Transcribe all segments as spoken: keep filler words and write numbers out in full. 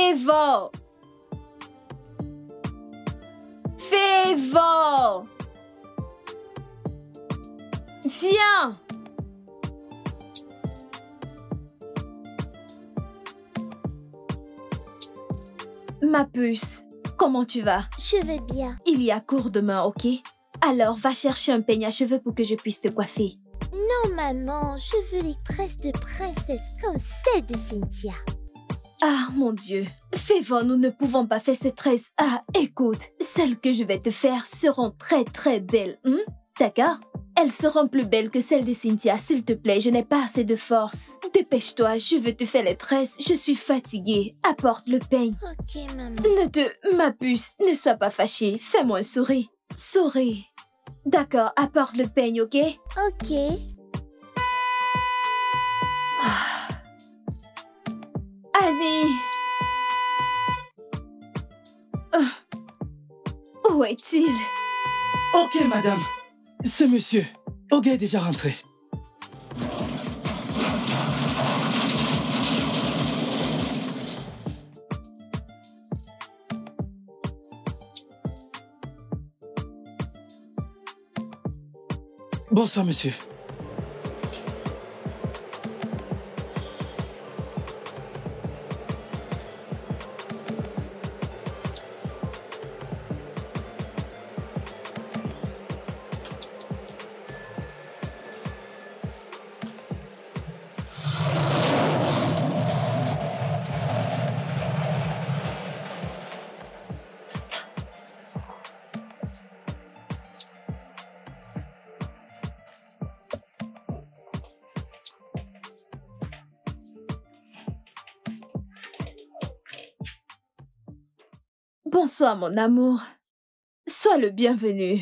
Favor! Favor! Viens! Ma puce, comment tu vas? Je vais bien. Il y a cours demain, ok? Alors, va chercher un peigne à cheveux pour que je puisse te coiffer. Non, maman, je veux les tresses de princesse comme celles de Cynthia. Ah, mon Dieu. Favor, nous ne pouvons pas faire ces tresses. Ah, écoute, celles que je vais te faire seront très très belles. Hein? D'accord? Elles seront plus belles que celles de Cynthia. S'il te plaît, je n'ai pas assez de force. Dépêche-toi, je veux te faire les tresses. Je suis fatiguée. Apporte le peigne. Ok, maman. Ne te... Ma puce, ne sois pas fâchée. Fais-moi un sourire. Souris. D'accord, apporte le peigne, ok? Ok. Ah. Annie! Uh. Où est-il? Ok, madame. C'est monsieur. Oga est déjà rentré. Bonsoir, monsieur. Bonsoir, mon amour. Sois le bienvenu.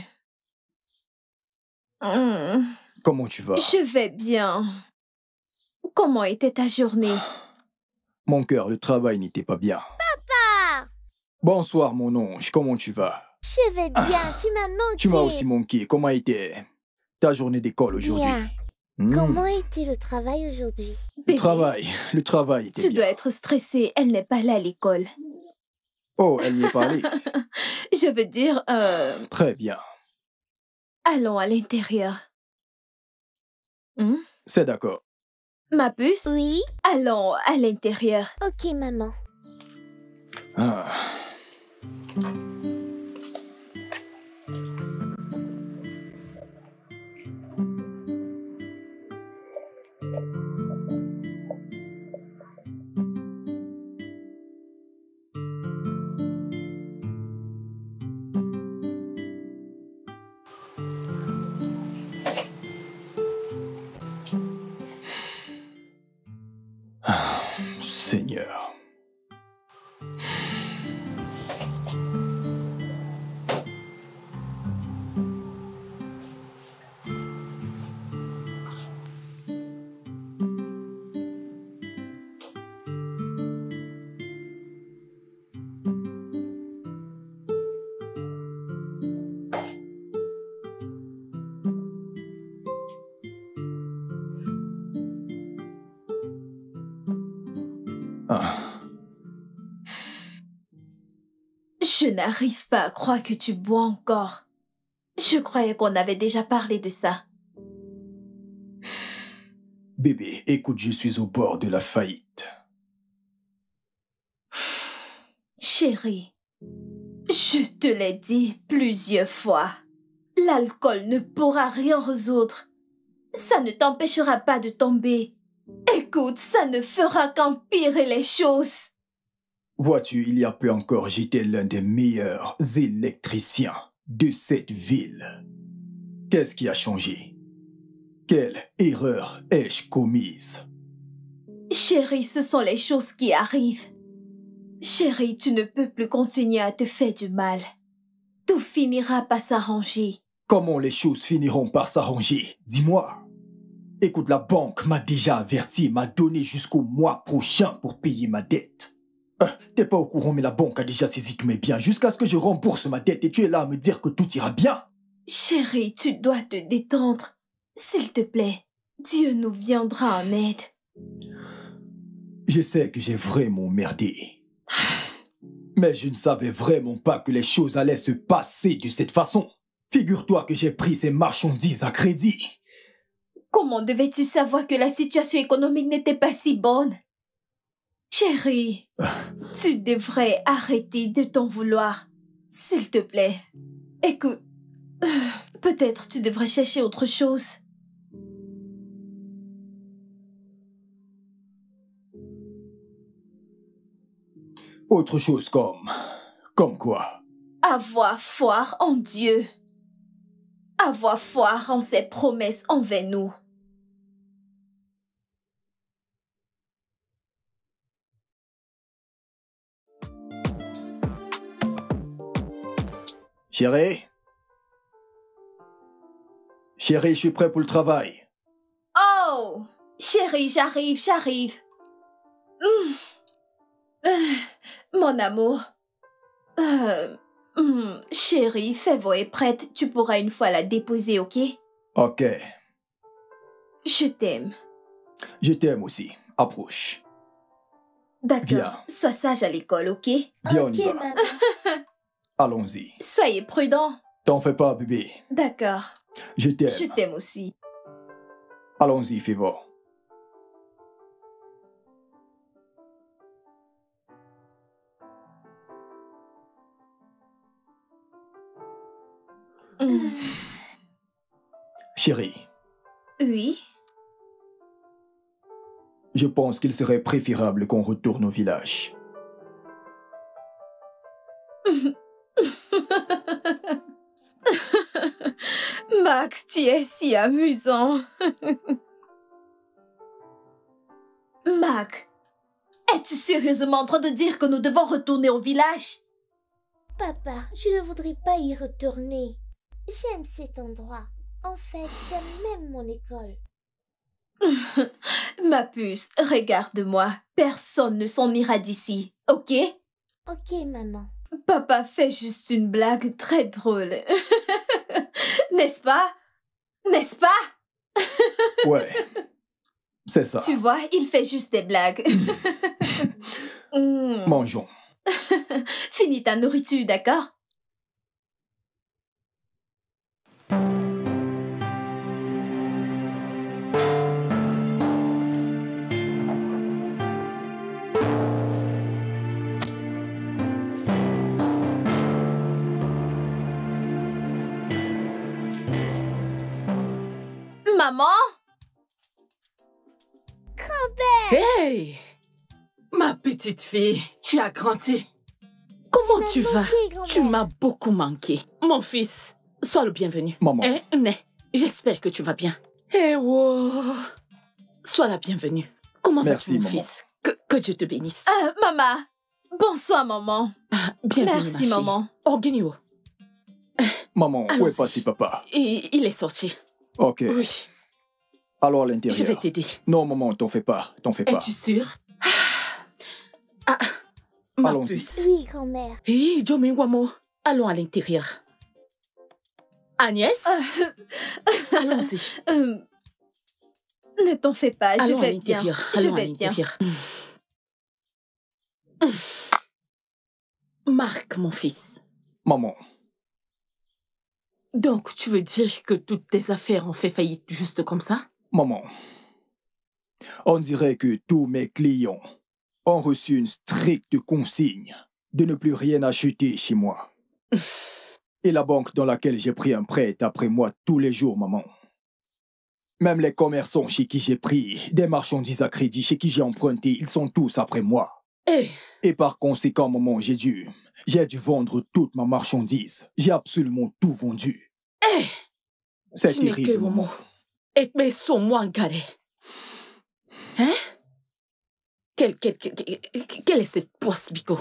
Mmh. Comment tu vas? Je vais bien. Comment était ta journée? Mon cœur, le travail n'était pas bien. Papa! Bonsoir, mon ange. Comment tu vas? Je vais bien, tu m'as manqué. Tu m'as aussi manqué. Comment était ta journée d'école aujourd'hui? Bien. Mmh. Comment était le travail aujourd'hui? Le Bébé, travail, le travail était tu bien. dois être stressée. Elle n'est pas là à l'école. Oh, elle y est parlée. Je veux dire, euh, Très bien. allons à l'intérieur. Hmm? C'est d'accord. Ma puce? Oui? Allons à l'intérieur. Ok, maman. Ah. Ah, Seigneur. Ah. Je n'arrive pas à croire que tu bois encore. Je croyais qu'on avait déjà parlé de ça. Bébé, écoute, je suis au bord de la faillite. Chérie, je te l'ai dit plusieurs fois. L'alcool ne pourra rien résoudre. Ça ne t'empêchera pas de tomber. Écoute, ça ne fera qu'empirer les choses. Vois-tu, il y a peu encore, j'étais l'un des meilleurs électriciens de cette ville. Qu'est-ce qui a changé? Quelle erreur ai-je commise? Chérie, ce sont les choses qui arrivent. Chérie, tu ne peux plus continuer à te faire du mal. Tout finira par s'arranger. Comment les choses finiront par s'arranger? Dis-moi. Écoute, la banque m'a déjà averti, m'a donné jusqu'au mois prochain pour payer ma dette. Euh, T'es pas au courant, mais la banque a déjà saisi tous mes biens jusqu'à ce que je rembourse ma dette et tu es là à me dire que tout ira bien. Chérie, tu dois te détendre. S'il te plaît, Dieu nous viendra en aide. Je sais que j'ai vraiment merdé. Mais je ne savais vraiment pas que les choses allaient se passer de cette façon. Figure-toi que j'ai pris ces marchandises à crédit. Comment devais-tu savoir que la situation économique n'était pas si bonne? Chérie, tu devrais arrêter de t'en vouloir. S'il te plaît. Écoute, euh, peut-être tu devrais chercher autre chose. Autre chose comme... Comme quoi? Avoir foi en Dieu. Avoir foi en ses promesses envers nous. Chérie? Chérie, je suis prêt pour le travail. Oh! Chérie, j'arrive, j'arrive. Mmh. Euh, mon amour. Euh, mmh, chérie, Fèvre est prête. Tu pourras une fois la déposer, ok? Ok. Je t'aime. Je t'aime aussi. Approche. D'accord. Viens. Sois sage à l'école, ok? Viens, on Ok, y va. maman. Allons-y. Soyez prudent. T'en fais pas, bébé. D'accord. Je t'aime. Je t'aime aussi. Allons-y, Févo. Mmh. Chérie, Oui? je pense qu'il serait préférable qu'on retourne au village. Mac, tu es si amusant. Mac, es-tu sérieusement en train de dire que nous devons retourner au village? Papa, je ne voudrais pas y retourner. J'aime cet endroit. En fait, j'aime même mon école. Ma puce, regarde-moi. Personne ne s'en ira d'ici, ok? Ok, maman. Papa fait juste une blague très drôle. N'est-ce pas? N'est-ce pas? Ouais, c'est ça. Tu vois, il fait juste des blagues. Mm. Mangeons. Finis ta nourriture, d'accord? Maman? Hey! Ma petite fille, tu as grandi. Comment Tu tu m'as vas? manqué, grand-mère. Tu m'as beaucoup manqué. Mon fils, sois le bienvenu. Maman. Hein, Né, j'espère que tu vas bien. Eh wow! Sois la bienvenue. Comment Merci, vas-tu, mon maman. fils? Que, que Dieu te bénisse. Euh, maman. Bonsoir, maman. Ah, bienvenue, ma Merci, fille. maman. Oh, Guigno. Maman, où Allons-y. est passé papa? Il, il est sorti. Ok. Oui, Alors à je l'intérieur. vais t'aider. Non, maman, t'en fais pas. T'en fais pas. Es-tu sûr? Ah, ma Allons-y. puce. Oui, grand-mère. Hé, Jomi Wamo, allons à l'intérieur. Agnès, allons-y. Euh, ne t'en fais pas, je Allons à vais bien. l'intérieur. Je Allons à vais bien. l'intérieur. Marc, mon fils. Maman, Donc, tu veux dire que toutes tes affaires ont fait faillite juste comme ça? maman. On dirait que tous mes clients ont reçu une stricte consigne de ne plus rien acheter chez moi. Et la banque dans laquelle j'ai pris un prêt est après moi tous les jours, maman. Même les commerçants chez qui j'ai pris des marchandises à crédit, chez qui j'ai emprunté, ils sont tous après moi. Eh, Et par conséquent, maman, j'ai dû, j'ai dû vendre toute ma marchandise. J'ai absolument tout vendu. eh, C'est tu n'es que terrible, au maman. mot. Et mais son moi en garde. Hein? Quelle, quelle, quelle, quelle- quelle est cette poisse, Bico?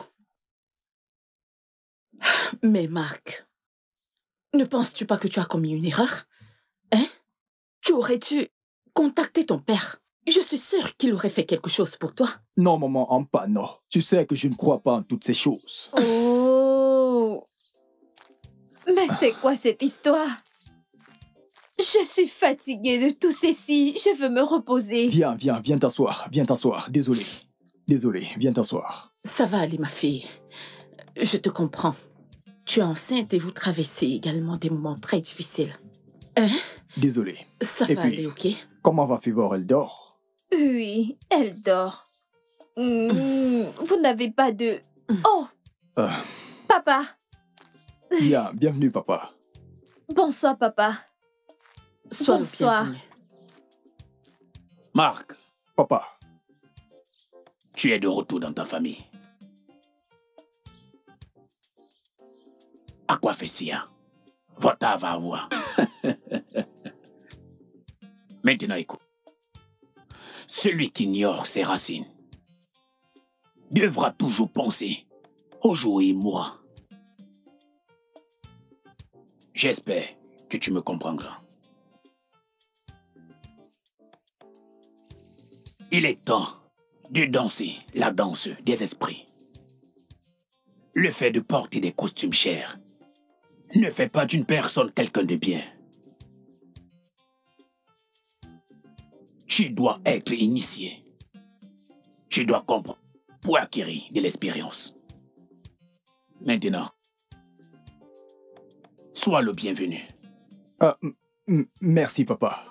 Mais Marc, ne penses-tu pas que tu as commis une erreur? Hein? Tu aurais dû contacter ton père. Je suis sûre qu'il aurait fait quelque chose pour toi. Non, maman, en pas, non. Tu sais que je ne crois pas en toutes ces choses. Oh. Mais c'est quoi cette histoire? Je suis fatiguée de tout ceci. Je veux me reposer. Viens, viens, viens t'asseoir, viens t'asseoir. Désolé. Désolé, viens t'asseoir. Ça va aller, ma fille. Je te comprends. Tu es enceinte et vous traversez également des moments très difficiles. Hein? Désolé. Ça Et va puis, aller, ok? comment va Fivor? Elle dort? Oui, elle dort. Hmm, vous n'avez pas de... Oh, Euh, papa. Bien, bienvenue, papa. Bonsoir, papa. Sois le Bonsoir. bienvenu. Marc, Papa, tu es de retour dans ta famille. À quoi fait Sia? Vota va avoir. Maintenant, écoute. Celui qui ignore ses racines devra toujours penser au jour où il mourra. J'espère que tu me comprendras. Il est temps de danser la danse des esprits. Le fait de porter des costumes chers ne fait pas d'une personne quelqu'un de bien. Tu dois être initié. Tu dois comprendre pour acquérir de l'expérience. Maintenant, sois le bienvenu. Ah, m- merci, papa.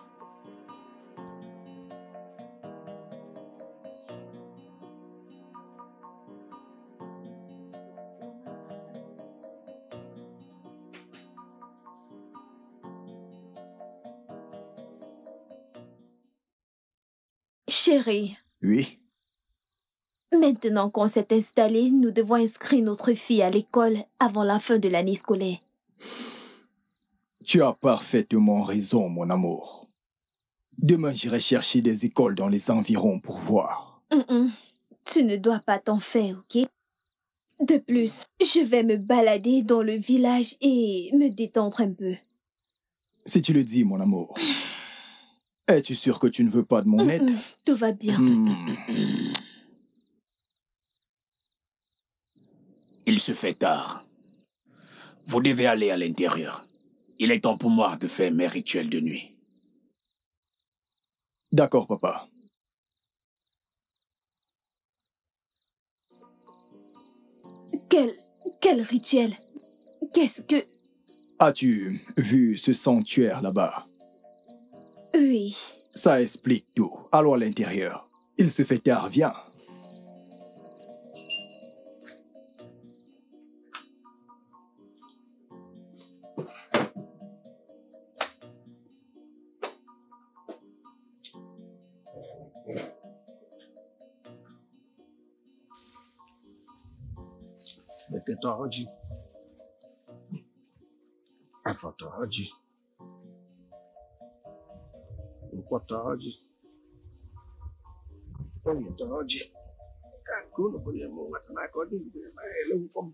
Chérie, Oui? maintenant qu'on s'est installé, nous devons inscrire notre fille à l'école avant la fin de l'année scolaire. Tu as parfaitement raison, mon amour. Demain, j'irai chercher des écoles dans les environs pour voir. Hum, hum. Tu ne dois pas t'en faire, ok? De plus, je vais me balader dans le village et me détendre un peu. Si tu le dis, mon amour. Es-tu sûr que tu ne veux pas de mon Hum, aide? hum. Tout va bien. Hmm. Il se fait tard. Vous devez aller à l'intérieur. Il est temps pour moi de faire mes rituels de nuit. D'accord, papa. Quel... quel rituel? Qu'est-ce que... As-tu vu ce sanctuaire là-bas? Oui. Ça explique tout. Allons à l'intérieur. Il se fait tard, viens. Metetoji. Afotoji. Upotoji. Oyetoji. Kakuno kwenye munga tanakodi. Ele ukom.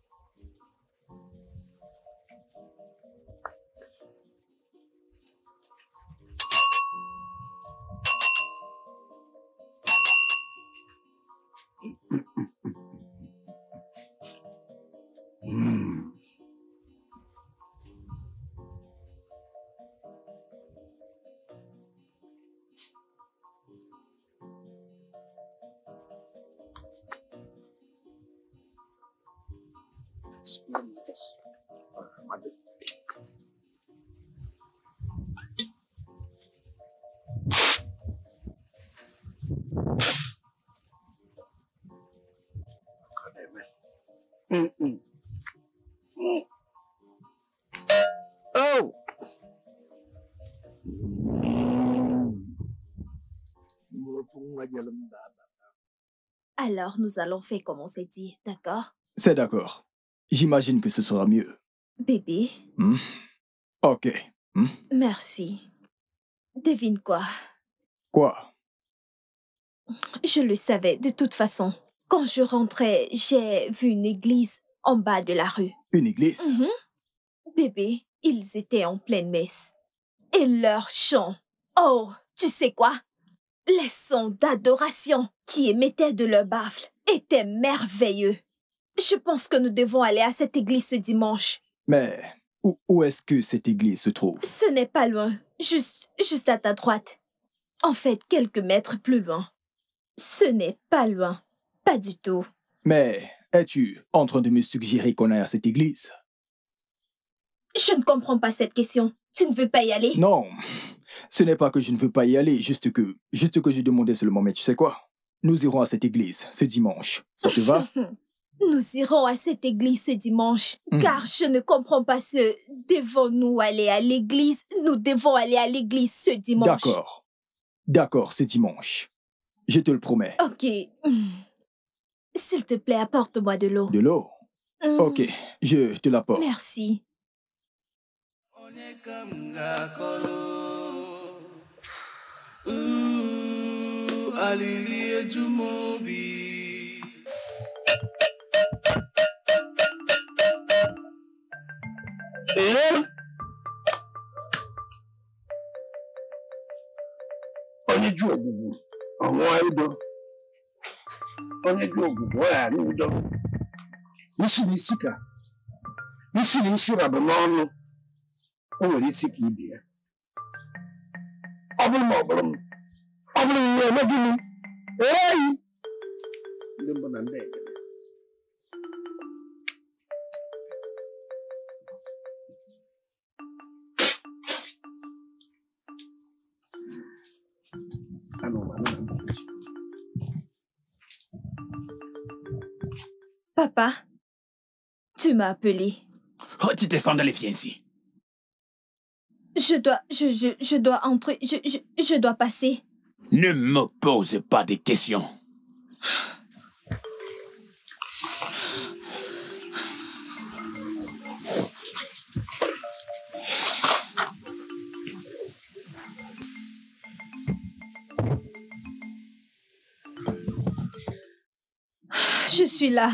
Hmm. Yes. Uh, mother. Mm-mm. Mm. Oh! Alors, nous allons faire comme on s'est dit, d'accord? C'est d'accord. J'imagine que ce sera mieux. Bébé, Hmm? Ok. Hmm? merci. Devine quoi? Quoi? Je le savais, de toute façon. Quand je rentrais, j'ai vu une église en bas de la rue. Une église? Mhm. Bébé, ils étaient en pleine messe. Et leur chant. Oh, tu sais quoi? Les sons d'adoration qui émettaient de leur baffle étaient merveilleux. Je pense que nous devons aller à cette église ce dimanche. Mais où, où est-ce que cette église se trouve? Ce n'est pas loin, juste, juste à ta droite. En fait, quelques mètres plus loin. Ce n'est pas loin, pas du tout. Mais es-tu en train de me suggérer qu'on aille à cette église? Je ne comprends pas cette question. Tu ne veux pas y aller? Non, ce n'est pas que je ne veux pas y aller, juste que, juste que je demandais seulement, mais tu sais quoi? Nous irons à cette église ce dimanche. Ça te va? Nous irons à cette église ce dimanche, Mm. car je ne comprends pas ce « devons-nous aller à l'église ?» Nous devons aller à l'église ce dimanche. D'accord. D'accord, ce dimanche. Je te le promets. Ok. Mm. S'il te plaît, apporte-moi de l'eau. De l'eau? Mm. Ok, je te l'apporte. Merci. Ee? Onye ju ogbugbu ọnwụọ udo. Onye ju ogbugbu ọ ghara udo. Isi na isi ka isi na isi rabụ n'ọnụ. O nwere isi ka ibe ya. Ọ bụrụ ma ọ bụrụ m. Ọ bụrụ m eme gịnị? Eyi! Ndị mbụ na ndị egede. Papa, tu m'as appelé. Oh, tu te sens d'aller, viens ici. Je dois, je, je, je dois entrer, je, je, je dois passer. Ne me pose pas de questions. Je suis là.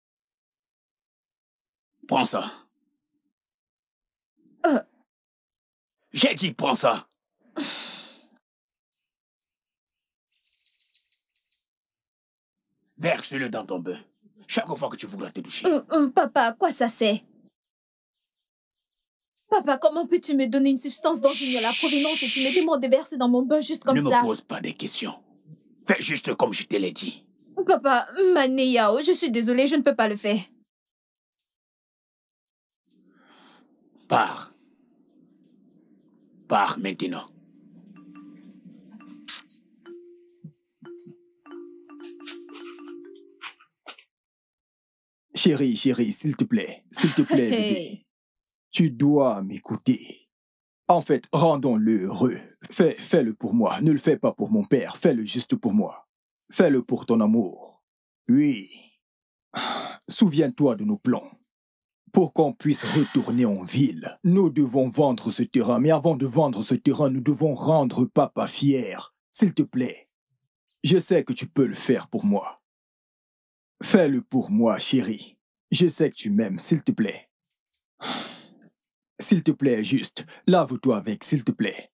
Prends ça. Euh. J'ai dit prends ça. Verse-le dans ton bain. Chaque fois que tu voudras te doucher. Euh, euh, papa, à quoi ça sert? Papa, comment peux-tu me donner une substance dont j'ignore la provenance et tu me demandes de verser dans mon bain juste comme ne ça? me pose pas de questions. Fais juste comme je te l'ai dit. Papa, Maneyao, je suis désolée, je ne peux pas le faire. Pars. Pars maintenant. Chérie, chérie, s'il te plaît, s'il te plaît, bébé. Tu dois m'écouter. En fait, rendons-le heureux. Fais, fais-le pour moi. Ne le fais pas pour mon père. Fais-le juste pour moi. Fais-le pour ton amour. Oui. Souviens-toi de nos plans. Pour qu'on puisse retourner en ville, nous devons vendre ce terrain. Mais avant de vendre ce terrain, nous devons rendre papa fier. S'il te plaît. Je sais que tu peux le faire pour moi. Fais-le pour moi, chérie. Je sais que tu m'aimes, s'il te plaît. S'il te plaît, juste, lave-toi avec, s'il te plaît.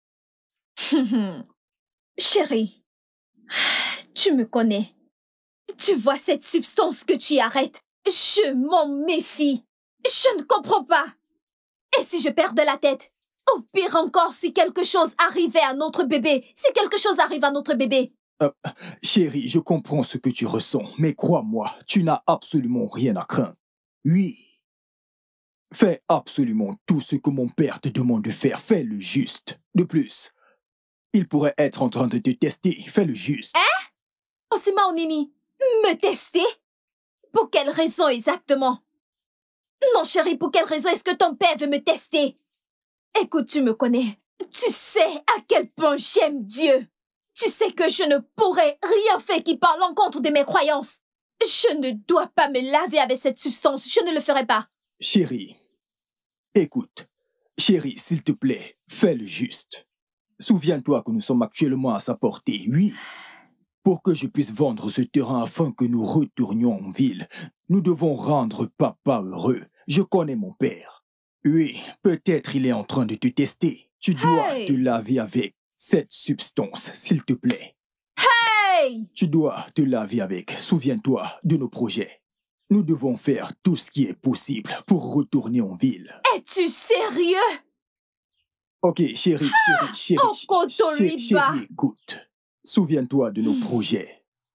Chérie, tu me connais. Tu vois cette substance que tu arrêtes? Je m'en méfie. Je ne comprends pas. Et si je perdais la tête? Ou pire encore, si quelque chose arrivait à notre bébé? Si quelque chose arrive à notre bébé? Euh, chérie, je comprends ce que tu ressens, mais crois-moi, tu n'as absolument rien à craindre. Oui. Fais absolument tout ce que mon père te demande de faire. Fais le juste. De plus, il pourrait être en train de te tester. Fais le juste. Hein? Osima Onini, me tester? Pour quelle raison exactement? Non, chérie, pour quelle raison est-ce que ton père veut me tester? Écoute, tu me connais. Tu sais à quel point j'aime Dieu. Tu sais que je ne pourrais rien faire qui parle en contre de mes croyances. Je ne dois pas me laver avec cette substance. Je ne le ferai pas. Chérie, écoute. Chérie, s'il te plaît, fais le juste. Souviens-toi que nous sommes actuellement à sa portée, oui. Pour que je puisse vendre ce terrain afin que nous retournions en ville, nous devons rendre papa heureux. Je connais mon père. Oui, peut-être il est en train de te tester. Tu dois Hey! te laver avec cette substance, s'il te plaît. Hey! Tu dois te laver avec. Souviens-toi de nos projets. Nous devons faire tout ce qui est possible pour retourner en ville. Es-tu sérieux? Ok, chérie, chérie, chérie, Oh, ch- Kotoriba. chérie, chérie, écoute. Souviens-toi de nos projets.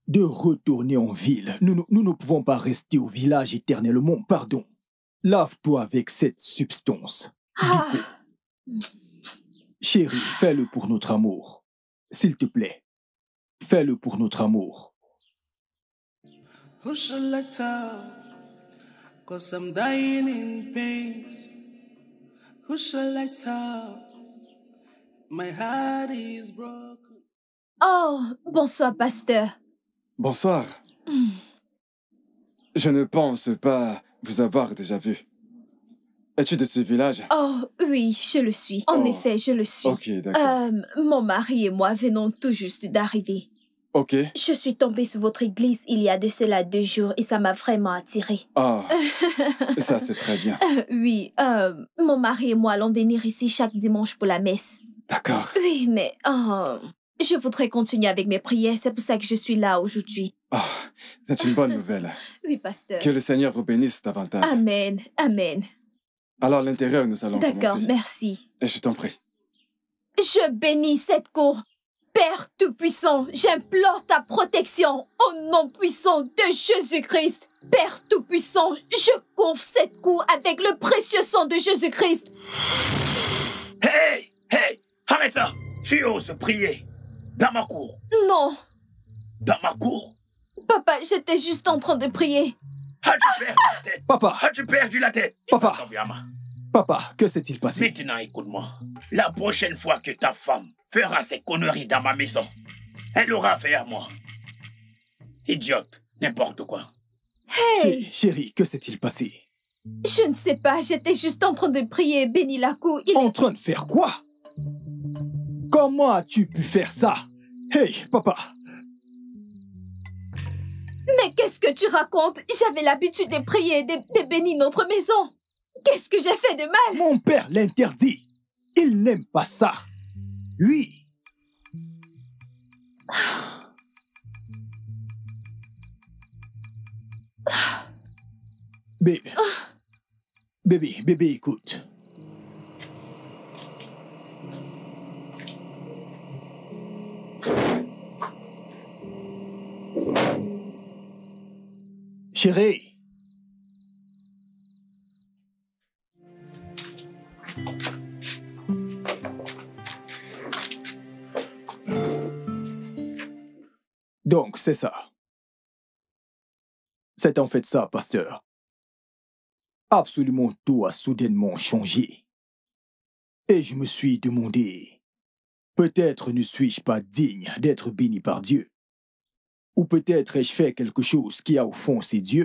de retourner en ville. Nous, nous, nous ne pouvons pas rester au village éternellement, pardon. Lave-toi avec cette substance. Ah. Chérie, fais-le pour notre amour. S'il te plaît, fais-le pour notre amour. Who shall I tell? Cause I'm dying in pains. Who shall I tell? My heart is broken. Oh, bonsoir, pasteur. Bonsoir. Mm. Je ne pense pas vous avoir déjà vu. Es-tu de ce village? Oh, oui, je le suis. En Oh. effet, je le suis. Ok, d'accord. Euh, mon mari et moi venons tout juste d'arriver. Ok. Je suis tombée sur votre église il y a de cela deux jours et ça m'a vraiment attirée. Ah, ça c'est très bien. Euh, oui, euh, mon mari et moi allons venir ici chaque dimanche pour la messe. D'accord. Oui, mais euh, je voudrais continuer avec mes prières, c'est pour ça que je suis là aujourd'hui. Ah, c'est une bonne nouvelle. Oui, pasteur. Que le Seigneur vous bénisse davantage. Amen, amen. Alors à l'intérieur, nous allons D'accord, commencer. merci. Et je t'en prie. Je bénis cette cour. Père Tout-Puissant, j'implore ta protection au nom puissant de Jésus-Christ. Père Tout-Puissant, je couvre cette cour avec le précieux sang de Jésus-Christ. Hey, hey, arrête ça. Tu oses prier dans ma cour. Non, Dans ma cour. papa, j'étais juste en train de prier. As-tu perdu la tête? Papa, As-tu perdu la tête? Papa. Confiamment. papa, que s'est-il passé? Maintenant, écoute-moi. La prochaine fois que ta femme fera ces conneries dans ma maison, elle aura affaire à moi. Idiote, n'importe quoi. Hey, Chérie, chérie, que s'est-il passé? je ne sais pas, j'étais juste en train de prier, bénis la cour. Il... En train de faire quoi? Comment as-tu pu faire ça? Hey, papa, Mais qu'est-ce que tu racontes? J'avais l'habitude de prier et de, de bénir notre maison. Qu'est-ce que j'ai fait de mal? mon père l'interdit. Il n'aime pas ça. Lui. Bébé. Bébé, bébé, écoute. Chérie. Donc, c'est ça. C'est en fait ça, pasteur. Absolument tout a soudainement changé. Et je me suis demandé, peut-être ne suis-je pas digne d'être béni par Dieu. Ou peut-être ai-je fait quelque chose qui a offensé Dieu.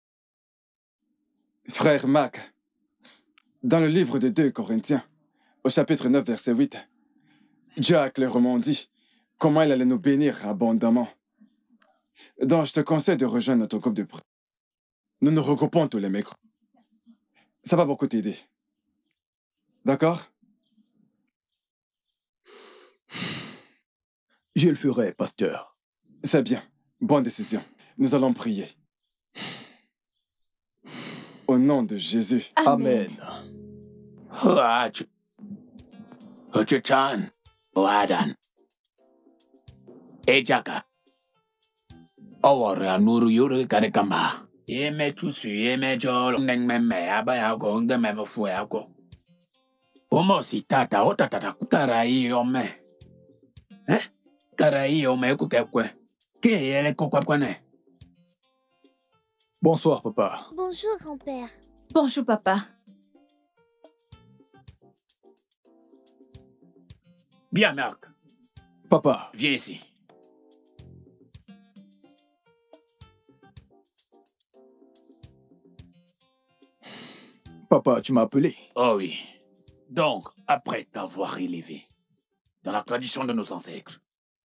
Frère Mac, dans le livre de deux Corinthiens, au chapitre neuf, verset huit, Dieu a clairement dit comment il allait nous bénir abondamment. Donc, je te conseille de rejoindre notre groupe de prière. Nous nous regroupons tous les mercredis. Ça va beaucoup t'aider. D'accord? Je le ferai, pasteur. C'est bien. Bonne décision. Nous allons prier. Au nom de Jésus. Amen. Huachu. Huchuchan. Wadan. Ejaka. Owore anuru yuru karekamba. Yeme tusu yeme jolo neng meme abaya go nde meme fue ako. Omo si tata o tata karai ome. Eh? Karai ome kukekwe. Ke yele kokwakwane. Bonsoir, papa. Bonjour, grand-père. Bonjour, papa. Bien, Marc. Papa, Viens ici. papa, tu m'as appelé. Oh oui. Donc, après t'avoir élevé dans la tradition de nos ancêtres,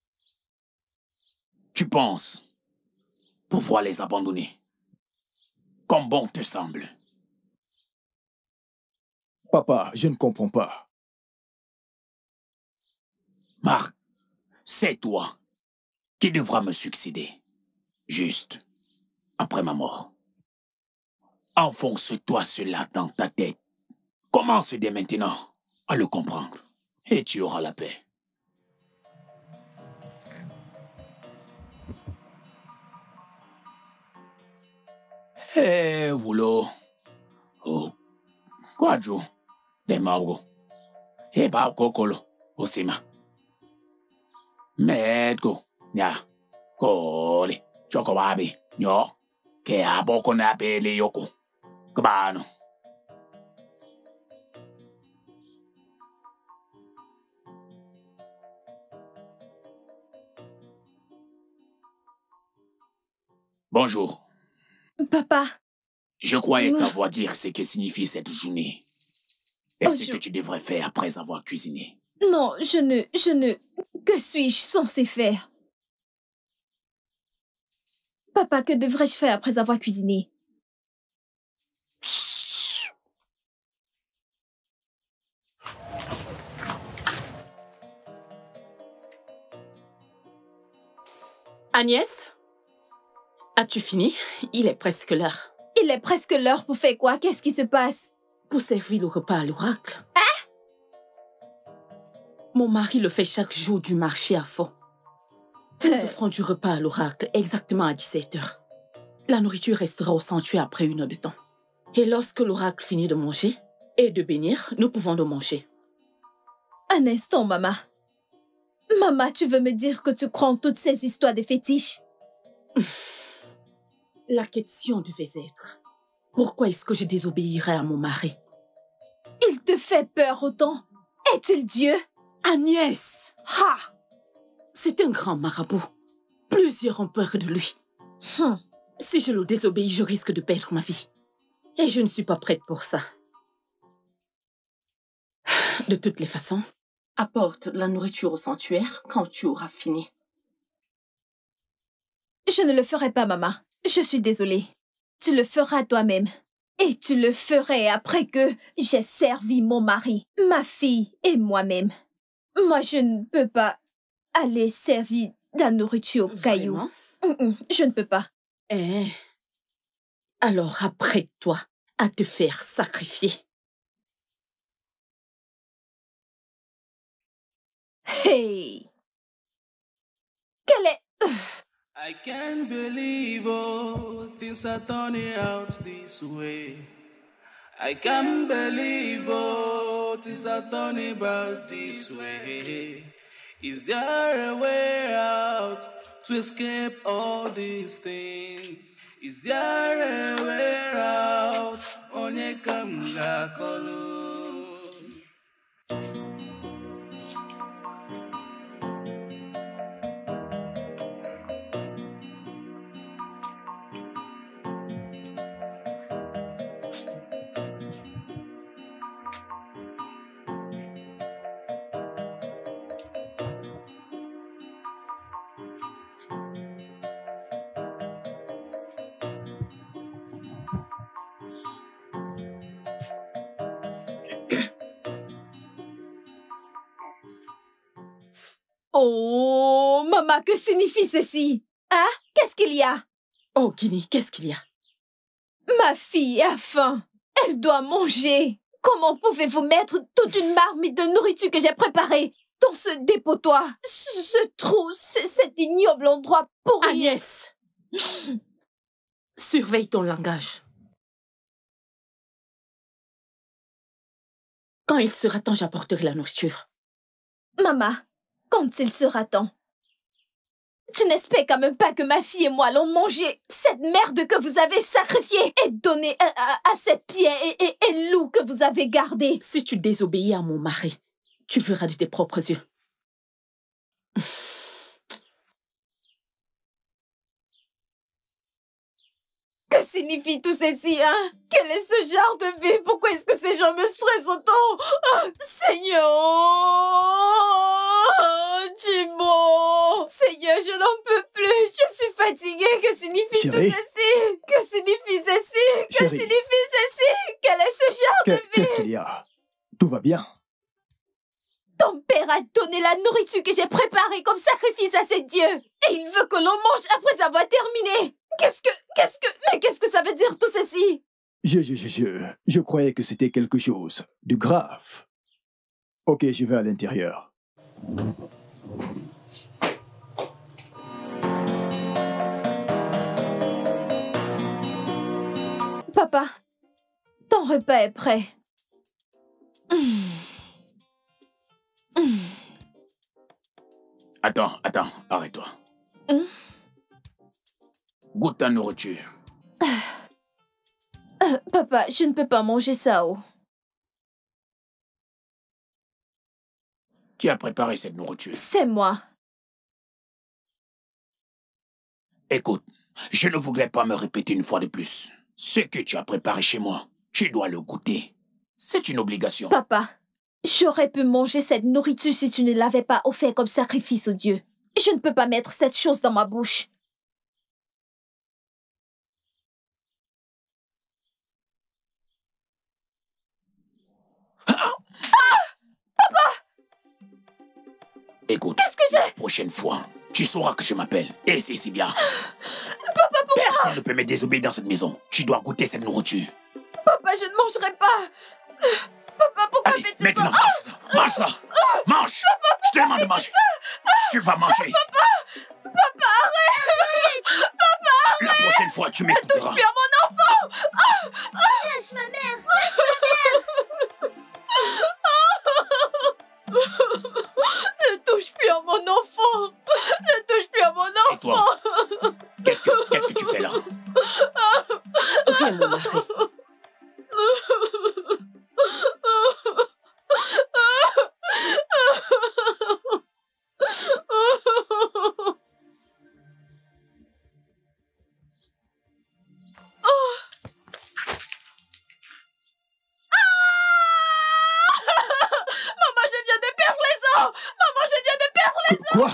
tu penses pouvoir les abandonner comme bon te semble. Papa, je ne comprends pas. Marc, c'est toi qui devras me succéder, juste après ma mort. Enfonce-toi cela dans ta tête. Commence dès maintenant à le comprendre et tu auras la paix. Eh, wulo. Oh. Kwaju. De maugo. E ba kokolo. Osima. Medgo. Nya. Koli. Choko wabi. Nyo. Ke aboko na pele yoko. Kabano. Bonjour. Papa. Je croyais t'avoir dire ce que signifie cette journée. Et Oh, ce je- que tu devrais faire après avoir cuisiné. Non, je ne... Je ne... Que suis-je censé faire? Papa, que devrais-je faire après avoir cuisiné? Agnès, as-tu fini? Il est presque l'heure. Il est presque l'heure pour faire quoi? Qu'est-ce qui se passe? Pour servir le repas à l'oracle. Mon mari le fait chaque jour du marché à fond. Nous offrons du repas à l'oracle exactement à dix-sept heures. La nourriture restera au sanctuaire après une heure de temps. Et lorsque l'oracle finit de manger et de bénir, nous pouvons le manger. Un instant, maman. Maman, tu veux me dire que tu crois en toutes ces histoires de fétiches? La question devait être, pourquoi est-ce que je désobéirais à mon mari? Il te fait peur autant? Est-il Dieu? Agnès! Ha! C'est un grand marabout. Plusieurs ont peur de lui. Hum. Si je le désobéis, je risque de perdre ma vie. Et je ne suis pas prête pour ça. De toutes les façons, apporte la nourriture au sanctuaire quand tu auras fini. Je ne le ferai pas, maman. Je suis désolée. Tu le feras toi-même. Et tu le ferais après que j'ai servi mon mari, ma fille et moi-même. Moi, je ne peux pas aller servir de la nourriture au caillou. Vraiment? Mm, mm, je ne peux pas. Eh, alors apprête-toi à te faire sacrifier. Hey! Quelle est... I can't believe oh, things are turning out this way. I can't believe oh, things are turning about this way. Is there a way out to escape all these things? Is there a way out? Onye kam ga-akọlụ. Oh, maman, que signifie ceci? Hein? Qu'est-ce qu'il y a? Oh, Guinée, qu'est-ce qu'il y a? Ma fille a faim. Elle doit manger. Comment pouvez-vous mettre toute une marmite de nourriture que j'ai préparée dans ce dépotoir? Ce, ce trou, c- cet ignoble endroit pourri. Agnès! Surveille ton langage. Quand il sera temps, j'apporterai la nourriture. Maman, quand il sera temps. Tu n'espères quand même pas que ma fille et moi allons manger cette merde que vous avez sacrifiée et donnée à, à, à ces pieds et, et, et loups que vous avez gardés. Si tu désobéis à mon mari, tu verras de tes propres yeux. Que signifie tout ceci, hein? Quel est ce genre de vie? Pourquoi est-ce que ces gens me stressent autant? Ah, Seigneur! Tu es bon! Seigneur, je n'en peux plus! Je suis fatiguée! Que signifie Chérie? tout ceci? Que signifie ceci? Que Chérie? signifie ceci? Quel est ce genre Que- de vie? Qu'est-ce qu'il y a? Tout va bien? Ton père a donné la nourriture que j'ai préparée comme sacrifice à ses dieux. Et il veut que l'on mange après avoir terminé. Qu'est-ce que... Qu'est-ce que... Mais qu'est-ce que ça veut dire tout ceci? Je, je, je, je, je croyais que c'était quelque chose de grave. Ok, je vais à l'intérieur. Papa, ton repas est prêt. Mmh. Mmh. Attends, attends, arrête-toi. Mmh. Goûte ta nourriture. Euh, papa, je ne peux pas manger ça, oh. Qui a préparé cette nourriture? C'est moi. Écoute, je ne voudrais pas me répéter une fois de plus. Ce que tu as préparé chez moi, tu dois le goûter. C'est une obligation. Papa, j'aurais pu manger cette nourriture si tu ne l'avais pas offert comme sacrifice au Dieu. Je ne peux pas mettre cette chose dans ma bouche. Ah! Écoute, qu'est-ce que j'ai? La prochaine fois, tu sauras que je m'appelle et c'est si bien. Papa, pourquoi? Personne ne peut me désobéir dans cette maison. Tu dois goûter cette nourriture. Papa, je ne mangerai pas. Papa, pourquoi fais-tu ça? Maintenant, mange ça. Mange ça. Mange. Papa, je te demande de manger. Tu vas manger. Papa, papa, arrête. Papa, arrête. La prochaine fois, tu m'écouteras. Ne touche plus à mon enfant. Lâche ma mère. Lâche ma mère. Ne touche plus à mon enfant. Ne touche plus à mon enfant. Et toi, qu'est-ce que, qu'est-ce que tu fais là? Rien, mon mari. Quoi?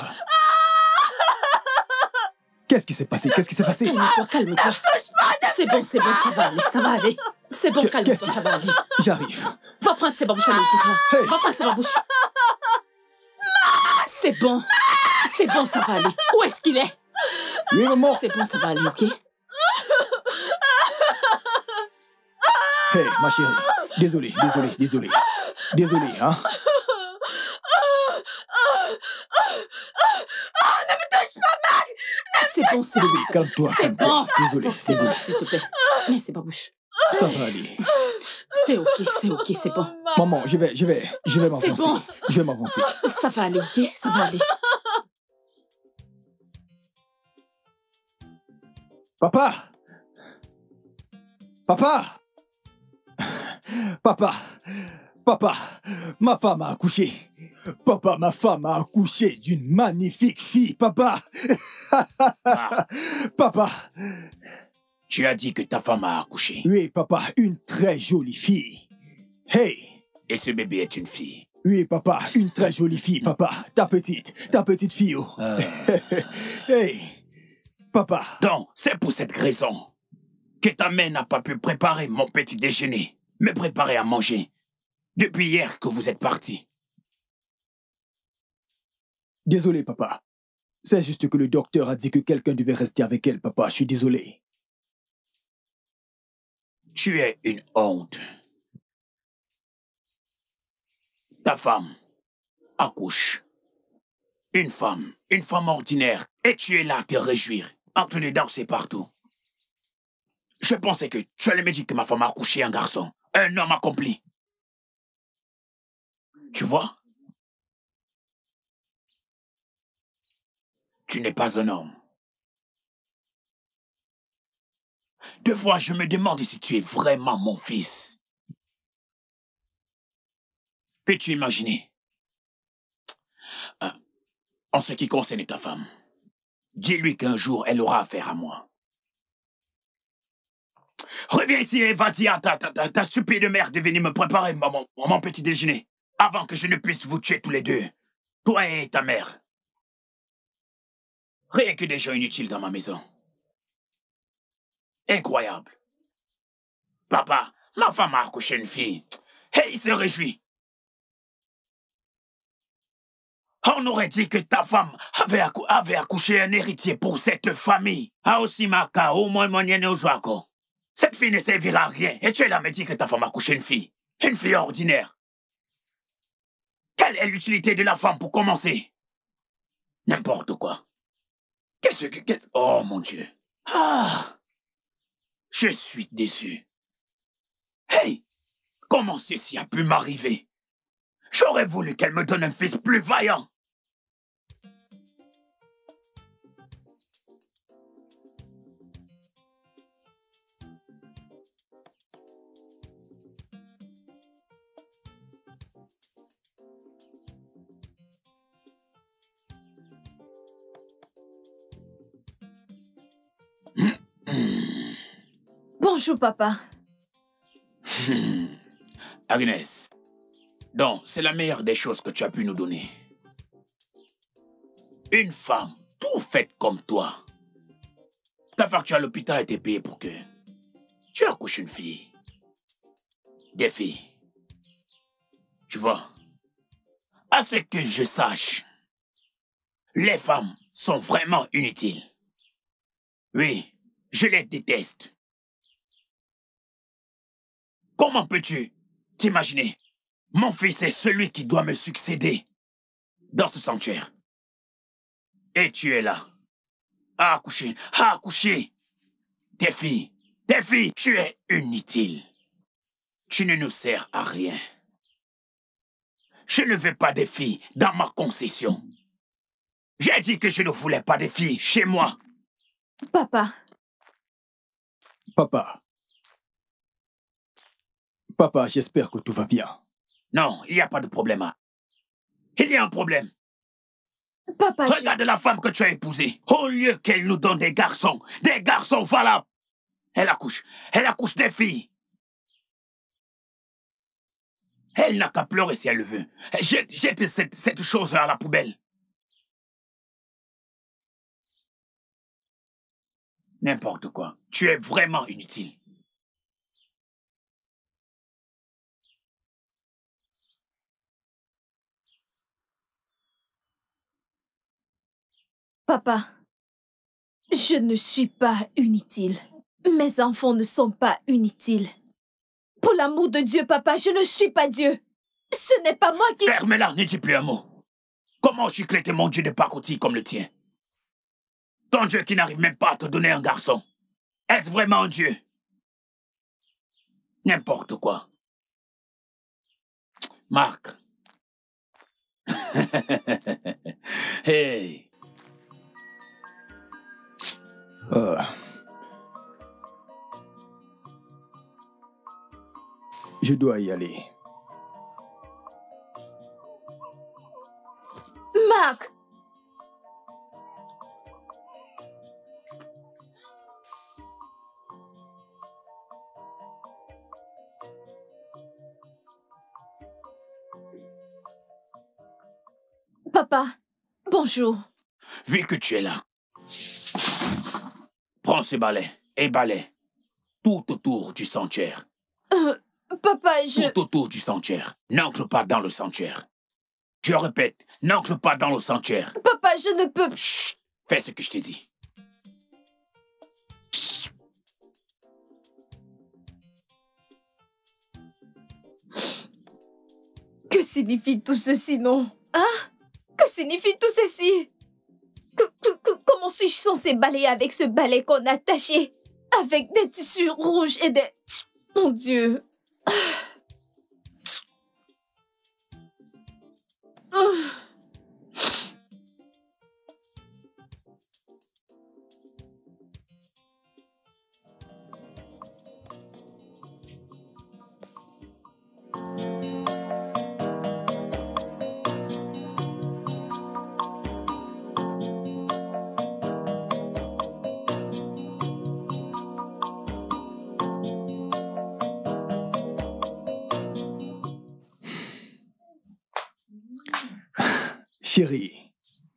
Qu'est-ce qui s'est passé? Qu'est-ce qui s'est passé? Calme-toi, calme-toi. C'est bon, c'est bon, ça va aller, ça va aller. C'est bon, calme-toi, ça va aller. J'arrive. Va prendre ces babouches à l'autre. Hey. Va prendre ces babouches. C'est bon. C'est bon, ça va aller. Où est-ce qu'il est? Oui, maman. C'est bon, ça va aller, ok? Hey, ma chérie. Désolé, désolé, désolé. Désolé, hein? Ne me touche pas, Mac! C'est bon, c'est bon. Calme-toi, C'est calme-toi. bon. Désolé, C'est bon, désolé. s'il te plaît. Mais c'est pas bouche. Ça va aller. C'est ok, c'est ok, c'est bon. Maman, je vais, je vais, je vais C'est m'avancer. bon. Je vais m'avancer. Ça va aller, ok? Ça va aller. Papa! Papa! Papa! Papa! Ma femme a accouché. Papa, ma femme a accouché d'une magnifique fille, papa! Ah. Papa! Tu as dit que ta femme a accouché. Oui, papa, une très jolie fille. Hey! Et ce bébé est une fille. Oui, papa, une très jolie fille, papa. Ta petite, ta petite fille. Oh. Ah. Hey! Papa! Donc, c'est pour cette raison que ta mère n'a pas pu préparer mon petit déjeuner, me préparer à manger, depuis hier que vous êtes partis. Désolé, papa. C'est juste que le docteur a dit que quelqu'un devait rester avec elle, papa. Je suis désolé. Tu es une honte. Ta femme accouche. Une femme, une femme ordinaire. Et tu es là à te réjouir, en train de danser partout. Je pensais que tu allais me dire que ma femme a accouché un garçon, un homme accompli. Tu vois? Tu n'es pas un homme. Deux fois, je me demande si tu es vraiment mon fils. Peux-tu imaginer? En ce qui concerne ta femme, dis-lui qu'un jour, elle aura affaire à moi. Reviens ici et va dire à ta, ta, ta, ta stupide mère de venir me préparer mon, mon petit déjeuner, avant que je ne puisse vous tuer tous les deux, toi et ta mère. Rien que des gens inutiles dans ma maison. Incroyable. Papa, ma femme a accouché une fille. Et il se réjouit. On aurait dit que ta femme avait, accou avait accouché un héritier pour cette famille. Aosimaka, au moins moyen Ozoako. Cette fille ne servira à rien. Et tu es là à me dire que ta femme a accouché une fille. Une fille ordinaire. Quelle est l'utilité de la femme pour commencer? N'importe quoi. Qu'est-ce que... Qu oh mon Dieu. Ah! Je suis déçu. Hey! Comment ceci a pu m'arriver? J'aurais voulu qu'elle me donne un fils plus vaillant. Bonjour, papa. Agnès, donc c'est la meilleure des choses que tu as pu nous donner. Une femme, tout faite comme toi. Ta facture à l'hôpital a été payée pour que tu accouches une fille. Des filles. Tu vois, à ce que je sache, les femmes sont vraiment inutiles. Oui, je les déteste. Comment peux-tu t'imaginer? Mon fils est celui qui doit me succéder dans ce sanctuaire. Et tu es là, à accoucher, à accoucher. Des filles, des filles, tu es inutile. Tu ne nous sers à rien. Je ne veux pas des filles dans ma concession. J'ai dit que je ne voulais pas des filles chez moi. Papa. Papa. Papa, j'espère que tout va bien. Non, il n'y a pas de problème. Il y a un problème. Papa, regarde je... la femme que tu as épousée. Au lieu qu'elle nous donne des garçons, des garçons valables, elle accouche, elle accouche des filles. Elle n'a qu'à pleurer si elle le veut. Jette, jette cette, cette chose à la poubelle. N'importe quoi. Tu es vraiment inutile. Papa, je ne suis pas inutile. Mes enfants ne sont pas inutiles. Pour l'amour de Dieu, papa, je ne suis pas Dieu. Ce n'est pas moi qui... Ferme-la, ne dis plus un mot. Comment chucleter mon Dieu de pacotille comme le tien? Ton Dieu qui n'arrive même pas à te donner un garçon. Est-ce vraiment un Dieu? N'importe quoi. Marc. Hey. Euh. Je dois y aller. Marc! Papa, bonjour. Vu que tu es là, prends ce balai et balai tout autour du sanctuaire. Euh, papa, je... Tout autour du sanctuaire. N'entre pas dans le sanctuaire. Je répète, n'entre pas dans le sanctuaire. Papa, je ne peux... Chut, fais ce que je t'ai dit. Que signifie tout ceci, non? Hein? Que signifie tout ceci? que, que, que, Comment suis-je censée balayer avec ce balai qu'on a attaché? Avec des tissus rouges et des... Mon Dieu! Chérie.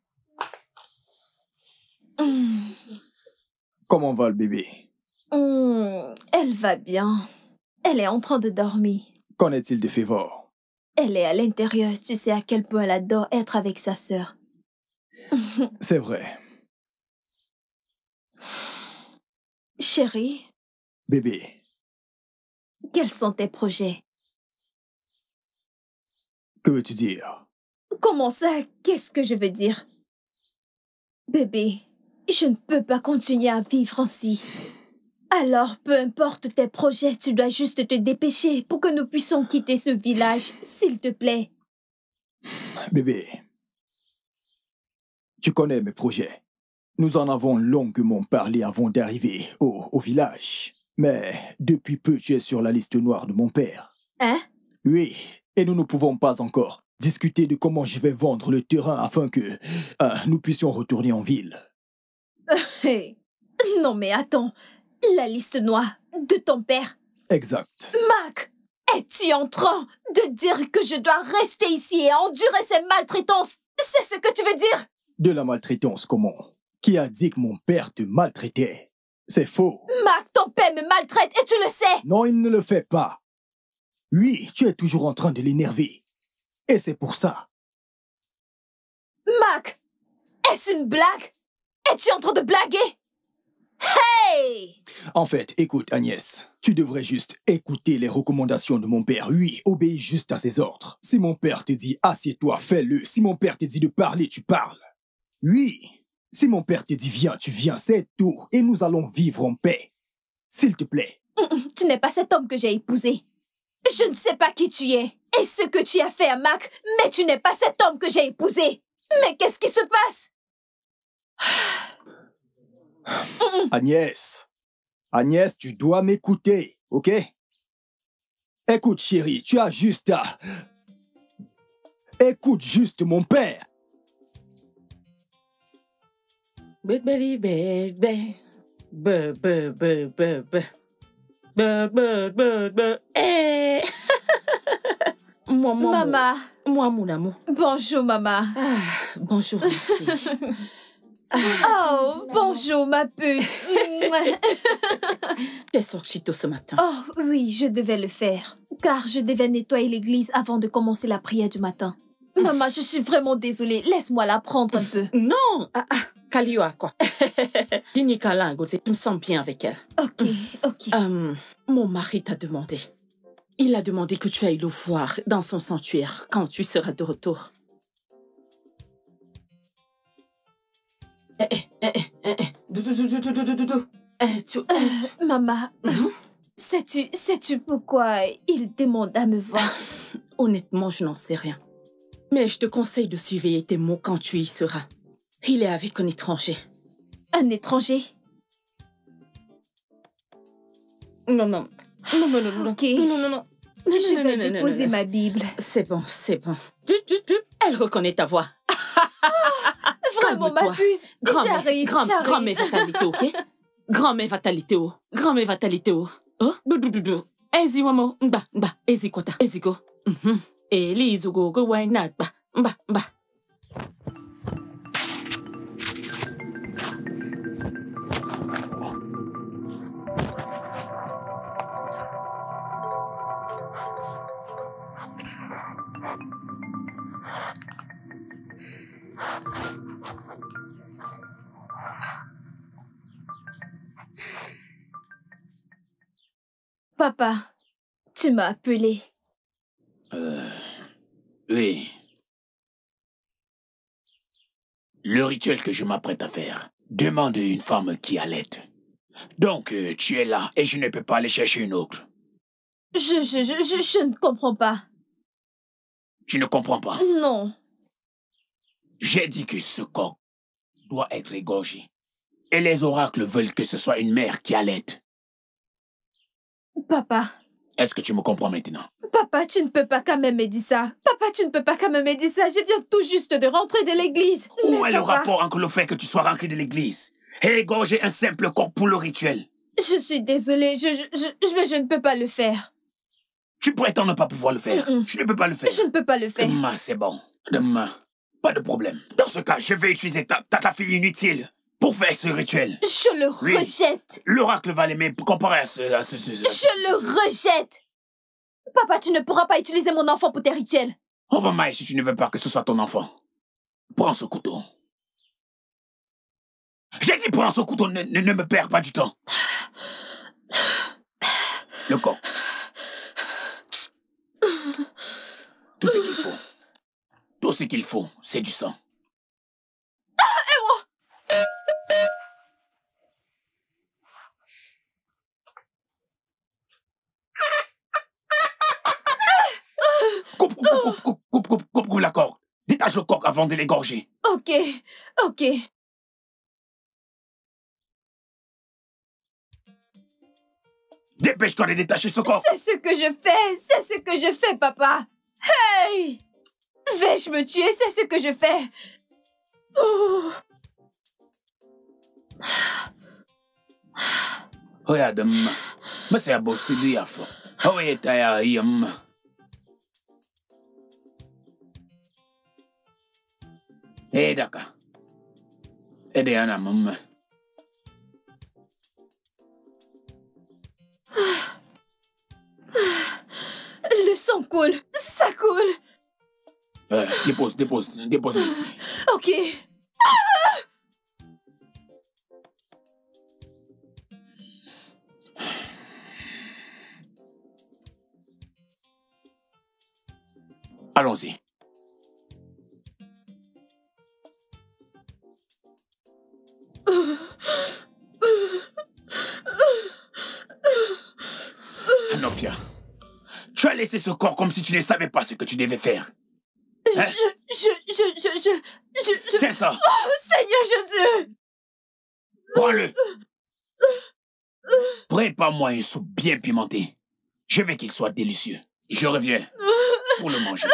Mmh. Comment va le bébé? Mmh, elle va bien. Elle est en train de dormir. Qu'en est-il de Févor? Elle est à l'intérieur. Tu sais à quel point elle adore être avec sa sœur. C'est vrai. Chérie. Bébé. Quels sont tes projets? Que veux-tu dire? Comment ça? Qu'est-ce que je veux dire? Bébé, je ne peux pas continuer à vivre ainsi. Alors, peu importe tes projets, tu dois juste te dépêcher pour que nous puissions quitter ce village, s'il te plaît. Bébé, tu connais mes projets. Nous en avons longuement parlé avant d'arriver au, au village. Mais depuis peu, tu es sur la liste noire de mon père. Hein? Oui, et nous ne pouvons pas encore discuter de comment je vais vendre le terrain afin que euh, nous puissions retourner en ville. Hey. Non mais attends, la liste noire de ton père. Exact. Mac, es-tu en train de dire que je dois rester ici et endurer ces maltraitances? C'est ce que tu veux dire? De la maltraitance, comment? Qui a dit que mon père te maltraitait? C'est faux. Mac, ton père me maltraite et tu le sais. Non, il ne le fait pas. Oui, tu es toujours en train de l'énerver. Et c'est pour ça. Mac, est-ce une blague? Es-tu en train de blaguer? Hey! En fait, écoute Agnès, tu devrais juste écouter les recommandations de mon père. Oui, obéis juste à ses ordres. Si mon père te dit assieds-toi, fais-le. Si mon père te dit de parler, tu parles. Oui, si mon père te dit viens, tu viens, c'est tout. Et nous allons vivre en paix. S'il te plaît. Tu n'es pas cet homme que j'ai épousé. Je ne sais pas qui tu es et ce que tu as fait à Mac, mais tu n'es pas cet homme que j'ai épousé. Mais qu'est-ce qui se passe? Agnès, Agnès, tu dois m'écouter, ok? Écoute, chérie, tu as juste à... Écoute juste mon père. Bébé, bébé, bébé, bébé, bébé, bébé, bébé, eh. Moi, moi, Maman. Moi, mon amour. Bonjour, maman. Ah, bonjour, ma fille. Oh, bonjour, ma pute. Tu es sortie tôt ce matin. Oh, oui, je devais le faire, car je devais nettoyer l'église avant de commencer la prière du matin. Maman, je suis vraiment désolée. Laisse-moi la prendre un peu. Non, ah, ah, Kalioa, quoi. Dini Kalango, tu me sens bien avec elle. Ok, ok. Euh, mon mari t'a demandé. Il a demandé que tu ailles le voir dans son sanctuaire quand tu seras de retour. Eh, eh, eh, eh, eh. Doudou, doudou, doudou, doudou, doudou. Eh, tu... Euh, maman, sais-tu, sais-tu pourquoi il demande à me voir? Honnêtement, je n'en sais rien. Mais je te conseille de surveiller tes mots quand tu y seras. Il est avec un étranger. Un étranger? Non, non. Non, non, non, non. Ok. Non, non, non, non. Je non, vais non, non, déposer non, non. ma Bible. C'est bon, c'est bon. Elle reconnaît ta voix. Vraiment, ma Calme-toi. puce. Grand-mère, J'arrive, grand, j'arrive. grand-mère fatalité, ok? Grand-mère fatalité, oh. Grand-mère fatalité, oh. Oh, doudou, doudou. Ezi, wamo. Mba, mba. Ezi, kwata. Ezi, go. Mhm. Elizu, go, go, why not? Ba, mba, mba. Papa, tu m'as appelé. Euh... Oui. Le rituel que je m'apprête à faire demande une femme qui allait. Donc, euh, tu es là et je ne peux pas aller chercher une autre. Je, je, je, je, je ne comprends pas. Tu ne comprends pas? Non. J'ai dit que ce coq doit être égorgé. Et les oracles veulent que ce soit une mère qui allait. Papa. Est-ce que tu me comprends maintenant? Papa, tu ne peux pas quand même me dire ça. Papa, tu ne peux pas quand même me dire ça. Je viens tout juste de rentrer de l'église. Où Mais est le papa, rapport entre le fait que tu sois rentré de l'église et égorger un simple corps pour le rituel? Je suis désolée. Je, je, je, je, je ne peux pas le faire. Tu prétends ne pas pouvoir le faire. Mm-mm. Tu ne peux pas le faire. Je ne peux pas le faire. Demain, c'est bon. Demain. Pas de problème. Dans ce cas, je vais utiliser ta, ta, ta fille inutile pour faire ce rituel. Je le Oui. rejette. L'oracle va l'aimer comparé à ce... À ce, ce, ce- Je le rejette. Papa, tu ne pourras pas utiliser mon enfant pour tes rituels. On va mailler si tu ne veux pas que ce soit ton enfant. Prends ce couteau. J'ai dit prends ce couteau, ne, ne, ne me perds pas du temps. Le corps. Tout ce qu'il faut. Tout ce qu'il faut, c'est du sang. coupe, coupe, coupe, coupe, coupe, coupe la corde. Détache le coq avant de l'égorger. Ok, ok. Dépêche-toi de détacher ce coq. C'est ce que je fais, c'est ce que je fais, papa. Hey! Vais-je me tuer, c'est ce que je fais. Oh. Regarde, mais c'est à bosser de yafo. Oh, et t'as yam. Eh, d'accord. Eh, Diana, maman. Le sang coule, ça coule. Euh, dépose, dépose, dépose ici. Ok. Allons-y. Anofia, tu as laissé ce corps comme si tu ne savais pas ce que tu devais faire. Hein? Je, je, je, je, je, je, je... C'est ça. Oh, Seigneur Jésus! Prends-le. Prépare-moi une soupe bien pimentée. Je veux qu'il soit délicieux. Je reviens pour le manger.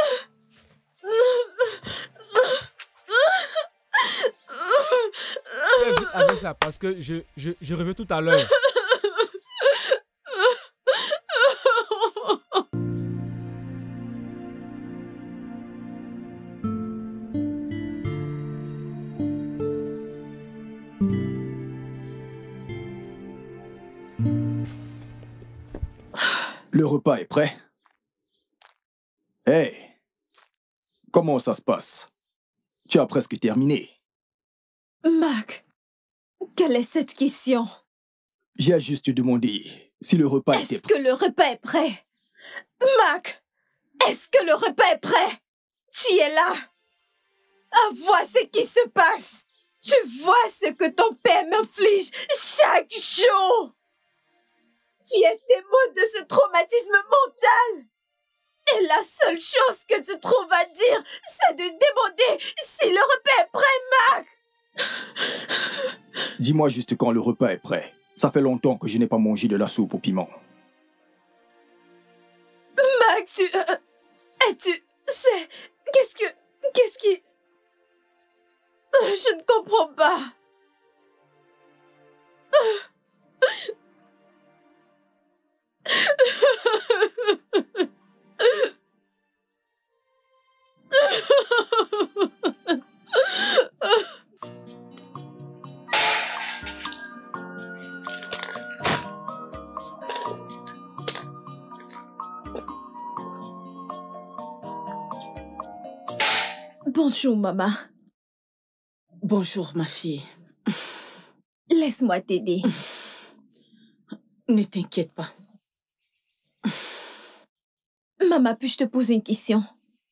Fais vite avec ça parce que je, je, je reviens tout à l'heure. Le repas est prêt. Hey, comment ça se passe? Tu as presque terminé. Mac, quelle est cette question? J'ai juste demandé si le repas était Est-ce prêt. que le repas est prêt? Mac, est-ce que le repas est prêt? Tu es là. Ah, vois ce qui se passe. Tu vois ce que ton père m'inflige chaque jour. Tu es témoin de ce traumatisme mental. Et la seule chose que tu trouves à dire, c'est de demander si le repas est prêt, Mac. Dis-moi juste quand le repas est prêt. Ça fait longtemps que je n'ai pas mangé de la soupe au piment. Mac, tu... Euh, et tu... C'est... Qu'est-ce que... Qu'est-ce qui... Euh, Je ne comprends pas. Bonjour, maman. Bonjour, ma fille. Laisse-moi t'aider. Ne t'inquiète pas. Maman, puis-je te poser une question?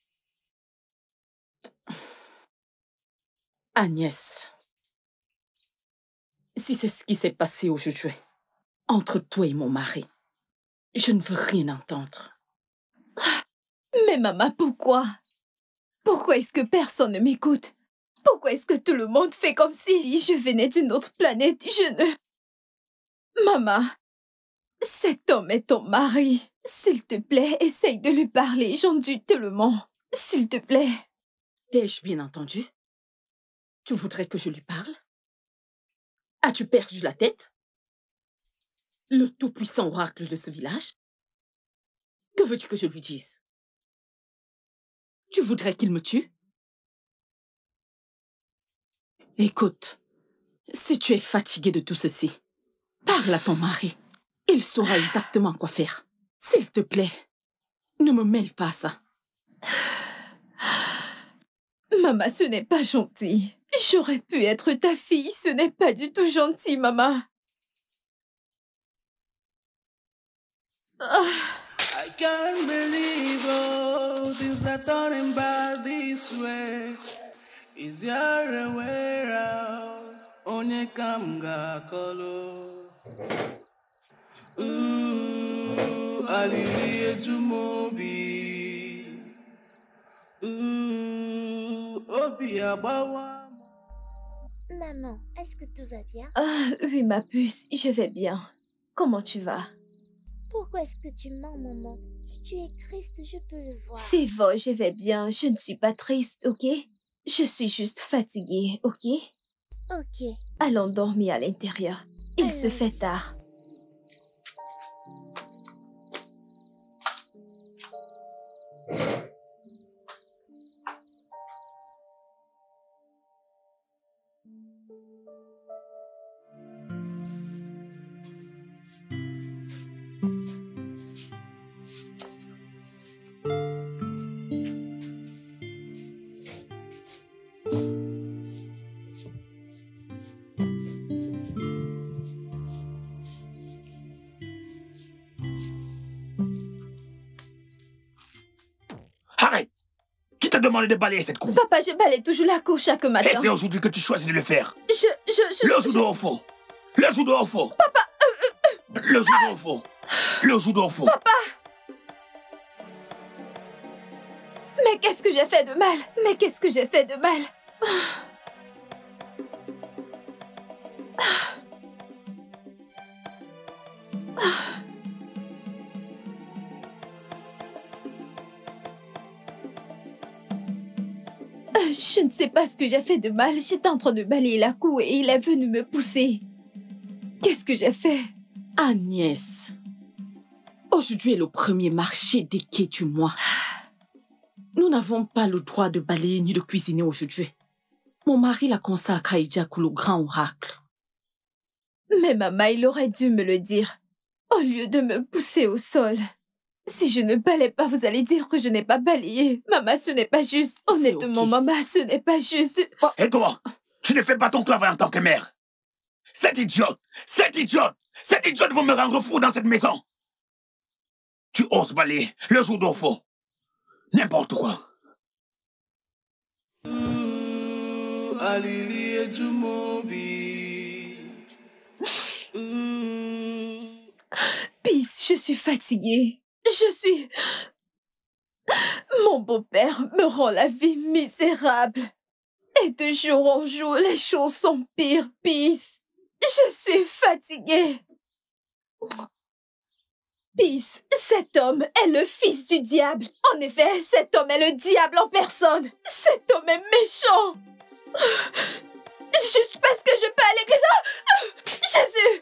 Agnès, si c'est ce qui s'est passé aujourd'hui, entre toi et mon mari, je ne veux rien entendre. Mais maman, pourquoi? Pourquoi est-ce que personne ne m'écoute? Pourquoi est-ce que tout le monde fait comme si je venais d'une autre planète? Je ne... Maman, cet homme est ton mari. S'il te plaît, essaye de lui parler, j'en dis tellement. S'il te plaît. T'ai-je bien entendu? Tu voudrais que je lui parle? As-tu perdu la tête? Le tout-puissant oracle de ce village? Que veux-tu que je lui dise? Tu voudrais qu'il me tue? Écoute, si tu es fatigué de tout ceci, parle à ton mari. Il saura exactement quoi faire. S'il te plaît, ne me mêle pas à ça. Maman, ce n'est pas gentil. J'aurais pu être ta fille, ce n'est pas du tout gentil, maman. Ah. I can't believe all things are turning bad this way. Is there a way out? Onye kamga kolo. Ooh, alili ejumobi. Maman, est-ce que tout va bien? Ah, oui, ma puce, je vais bien. Comment tu vas? Pourquoi est-ce que tu mens, maman? Tu es triste, je peux le voir. Févo, je vais bien. Je ne suis pas triste, ok? Je suis juste fatiguée, ok? Ok. Allons dormir à l'intérieur. Il Allons. se fait tard. Arrête! Qui t'a demandé de balayer cette cour? Papa, je balaye toujours la cour chaque matin. Et c'est aujourd'hui que tu choisis de le faire. Je, je, je... Le judo au fond. Le judo au fond. Papa, euh, euh, Le judo au fond. Le judo au fond. Papa! Mais qu'est-ce que j'ai fait de mal? Mais qu'est-ce que j'ai fait de mal? Je ne sais pas ce que j'ai fait de mal. J'étais en train de balayer la cour et il est venu me pousser. Qu'est-ce que j'ai fait? Agnès, aujourd'hui est le premier marché des quais du mois. Nous n'avons pas le droit de balayer ni de cuisiner aujourd'hui. Mon mari l'a consacré à Ijaku, le grand oracle. Mais maman, il aurait dû me le dire, au lieu de me pousser au sol. Si je ne balaye pas, vous allez dire que je n'ai pas balayé. Maman, ce n'est pas juste. Honnêtement, okay. Maman, ce n'est pas juste. Oh. Et toi, tu ne fais pas ton travail en tant que mère. Cette idiote, cette idiote, cette idiote va me rendre fou dans cette maison. Tu oses balayer le jour d'au fond. N'importe quoi. Peace, je suis fatiguée. Je suis... Mon beau-père me rend la vie misérable. Et de jour en jour, les choses sont pires, Peace. Je suis fatiguée. Peace, cet homme est le fils du diable. En effet, cet homme est le diable en personne. Cet homme est méchant. Juste parce que je peux à l'église. Oh, Jésus!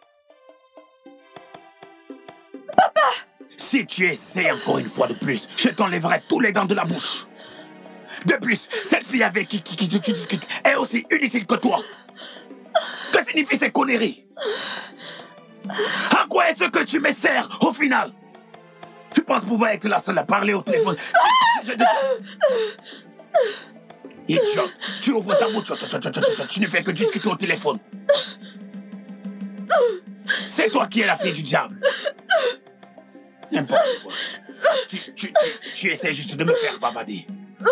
Papa! Si tu essaies encore une fois de plus, je t'enlèverai tous les dents de la bouche. De plus, cette fille avec qui, qui, qui tu discutes est aussi inutile que toi. Que signifient ces conneries? À quoi est-ce que tu me sers au final? Tu penses pouvoir être la seule à parler au téléphone? je, je, je... Idiot, tu ouvres ta bouche, tu ne fais que discuter au téléphone. C'est toi qui es la fille du diable. N'importe quoi. Tu, tu, tu, tu essaies juste de me faire bavader.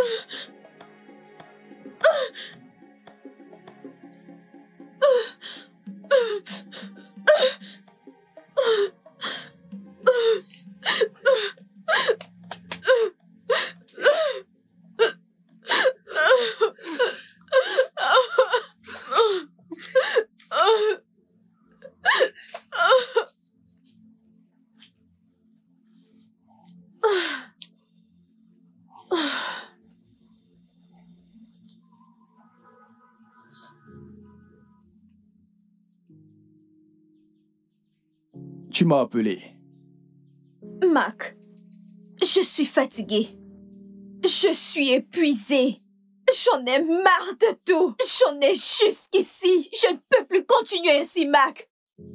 Tu m'as appelé. Mac, je suis fatiguée. Je suis épuisée. J'en ai marre de tout. J'en ai jusqu'ici. Je ne peux plus continuer ainsi, Mac.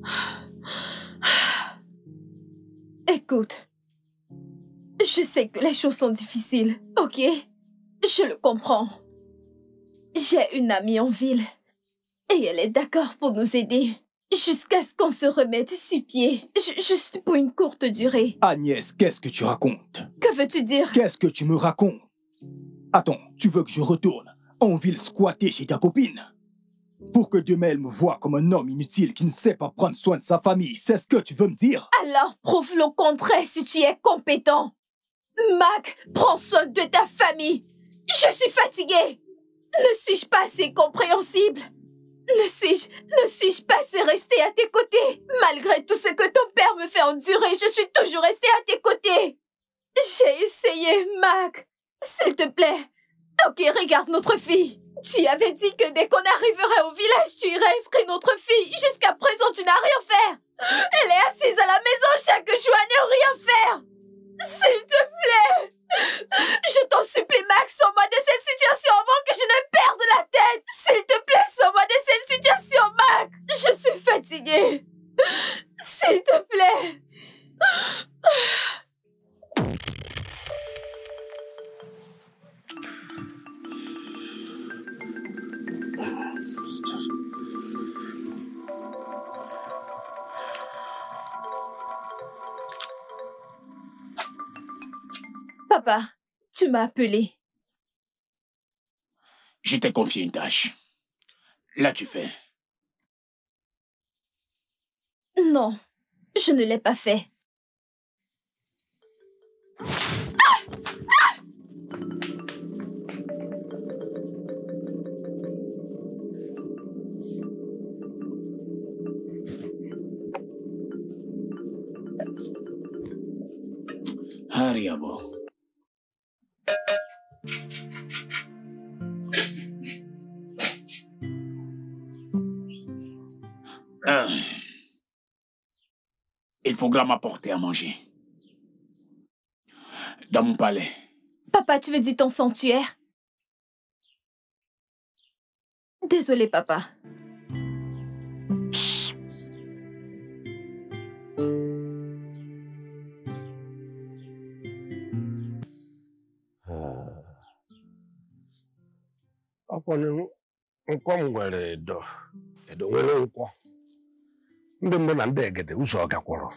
Écoute, je sais que les choses sont difficiles, ok? Je le comprends. J'ai une amie en ville et elle est d'accord pour nous aider. Jusqu'à ce qu'on se remette sur pied. J- juste pour une courte durée. Agnès, qu'est-ce que tu racontes? Que veux-tu dire? Qu'est-ce que tu me racontes? Attends, tu veux que je retourne en ville squatter chez ta copine? Pour que demain elle me voie comme un homme inutile qui ne sait pas prendre soin de sa famille, c'est ce que tu veux me dire? Alors prouve le contraire si tu es compétent. Mac, prends soin de ta famille. Je suis fatiguée. Ne suis-je pas assez compréhensible? Ne suis-je, ne suis-je pas assez restée à tes côtés? Malgré tout ce que ton père me fait endurer, je suis toujours restée à tes côtés. J'ai essayé, Mac. S'il te plaît. Ok, regarde notre fille. Tu avais dit que dès qu'on arriverait au village, tu irais inscrire notre fille. Jusqu'à présent, tu n'as rien fait. Elle est assise à la maison chaque jour à ne rien faire. S'il te plaît. Je t'en supplie, Max, sors-moi de cette situation avant que je ne perde la tête. S'il te plaît, sors-moi de cette situation, Max. Je suis fatiguée. S'il te plaît. Papa, tu m'as appelé. Je t'ai confié une tâche. Là, tu fais. Non, je ne l'ai pas fait. Hariabo. Euh, il faudra m'apporter à manger. Dans mon palais. Papa, tu veux dire ton sanctuaire? Désolé, papa. Akwanu nkwọ m nwere edo edo nwere nkwọ ndị mbụ na ndị egede ụzọ gakwọrọ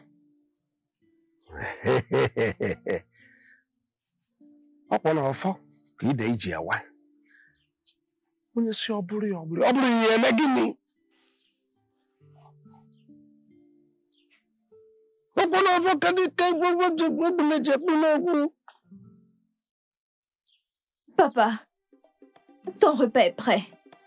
ọkpọ na ọfọ ka ide iji awa onye si ọ bụrụ ya ọ bụrụ ọ bụrụ ihe eme gịnị ọkpọ na ọfọ ka dị ka gbogbo ji gbogbo na-eji ekpu n'okwu. Papa, ton repas est prêt.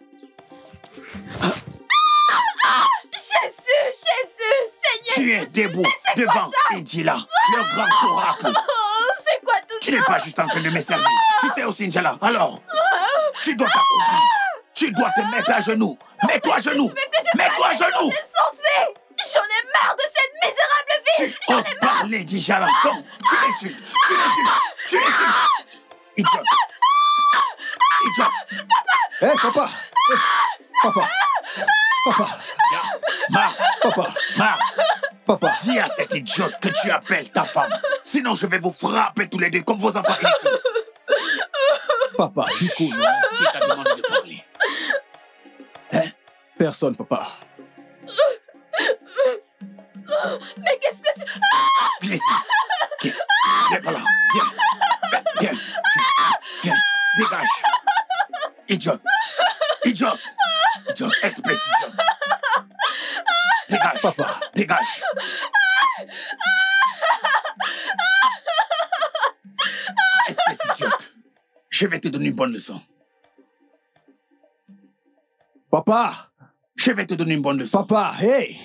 Jésus, Jésus, Seigneur. Tu es debout devant Injila, le grand oracle. Oh, c'est quoi tout ça? Tu n'es pas juste en train de me servir. Tu sais aussi, Injila. Alors, tu dois t'accomplir. Tu dois te mettre à genoux. Mets-toi à genoux. Mets-toi à genoux. Insensé. J'en ai marre de cette misérable vie. Tu oses parler d'Injila. Donc, tu l'insultes. Tu l'insultes. Tu l'insultes. Idiot. Idiot. Hé, hey, papa. Hey, papa. Papa. Ma. Papa. Ma. Papa. Dis à cette idiote que tu appelles ta femme. Sinon, je vais vous frapper tous les deux comme vos enfants ici. Papa, du coup, non. Qui t'a demandé de parler? Hein? Personne, papa. Mais qu'est-ce que tu... Viens ici. Viens. Viens par là. Viens. Viens. Viens. Viens. Dégage. Idiot. Idiot. Idiot. Espèce idiot. Dégage. Papa. Dégage. Espèce idiote. Je vais te donner une bonne leçon. Papa. Je vais te donner une bonne leçon. Papa, hey.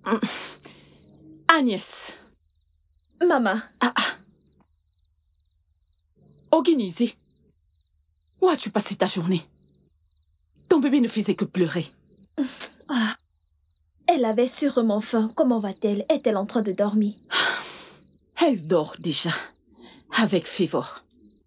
Agnès. Maman. Ah, ah. Oginizi, où as-tu passé ta journée? Ton bébé ne faisait que pleurer. Ah. Elle avait sûrement faim. Comment va-t-elle? Est-elle en train de dormir? Elle dort déjà. Avec Fivor.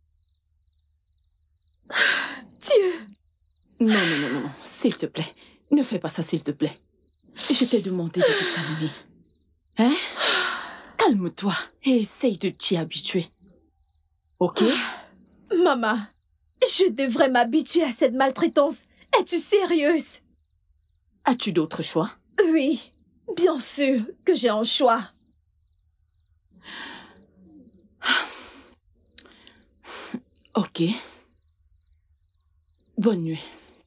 Dieu! Non, non, non, non, non. S'il te plaît. Ne fais pas ça, s'il te plaît. Je t'ai demandé de te calmer. Hein? Calme-toi et essaye de t'y habituer. Ok? Maman, je devrais m'habituer à cette maltraitance. Es-tu sérieuse? As-tu d'autres choix? Oui, bien sûr que j'ai un choix. Ok. Bonne nuit.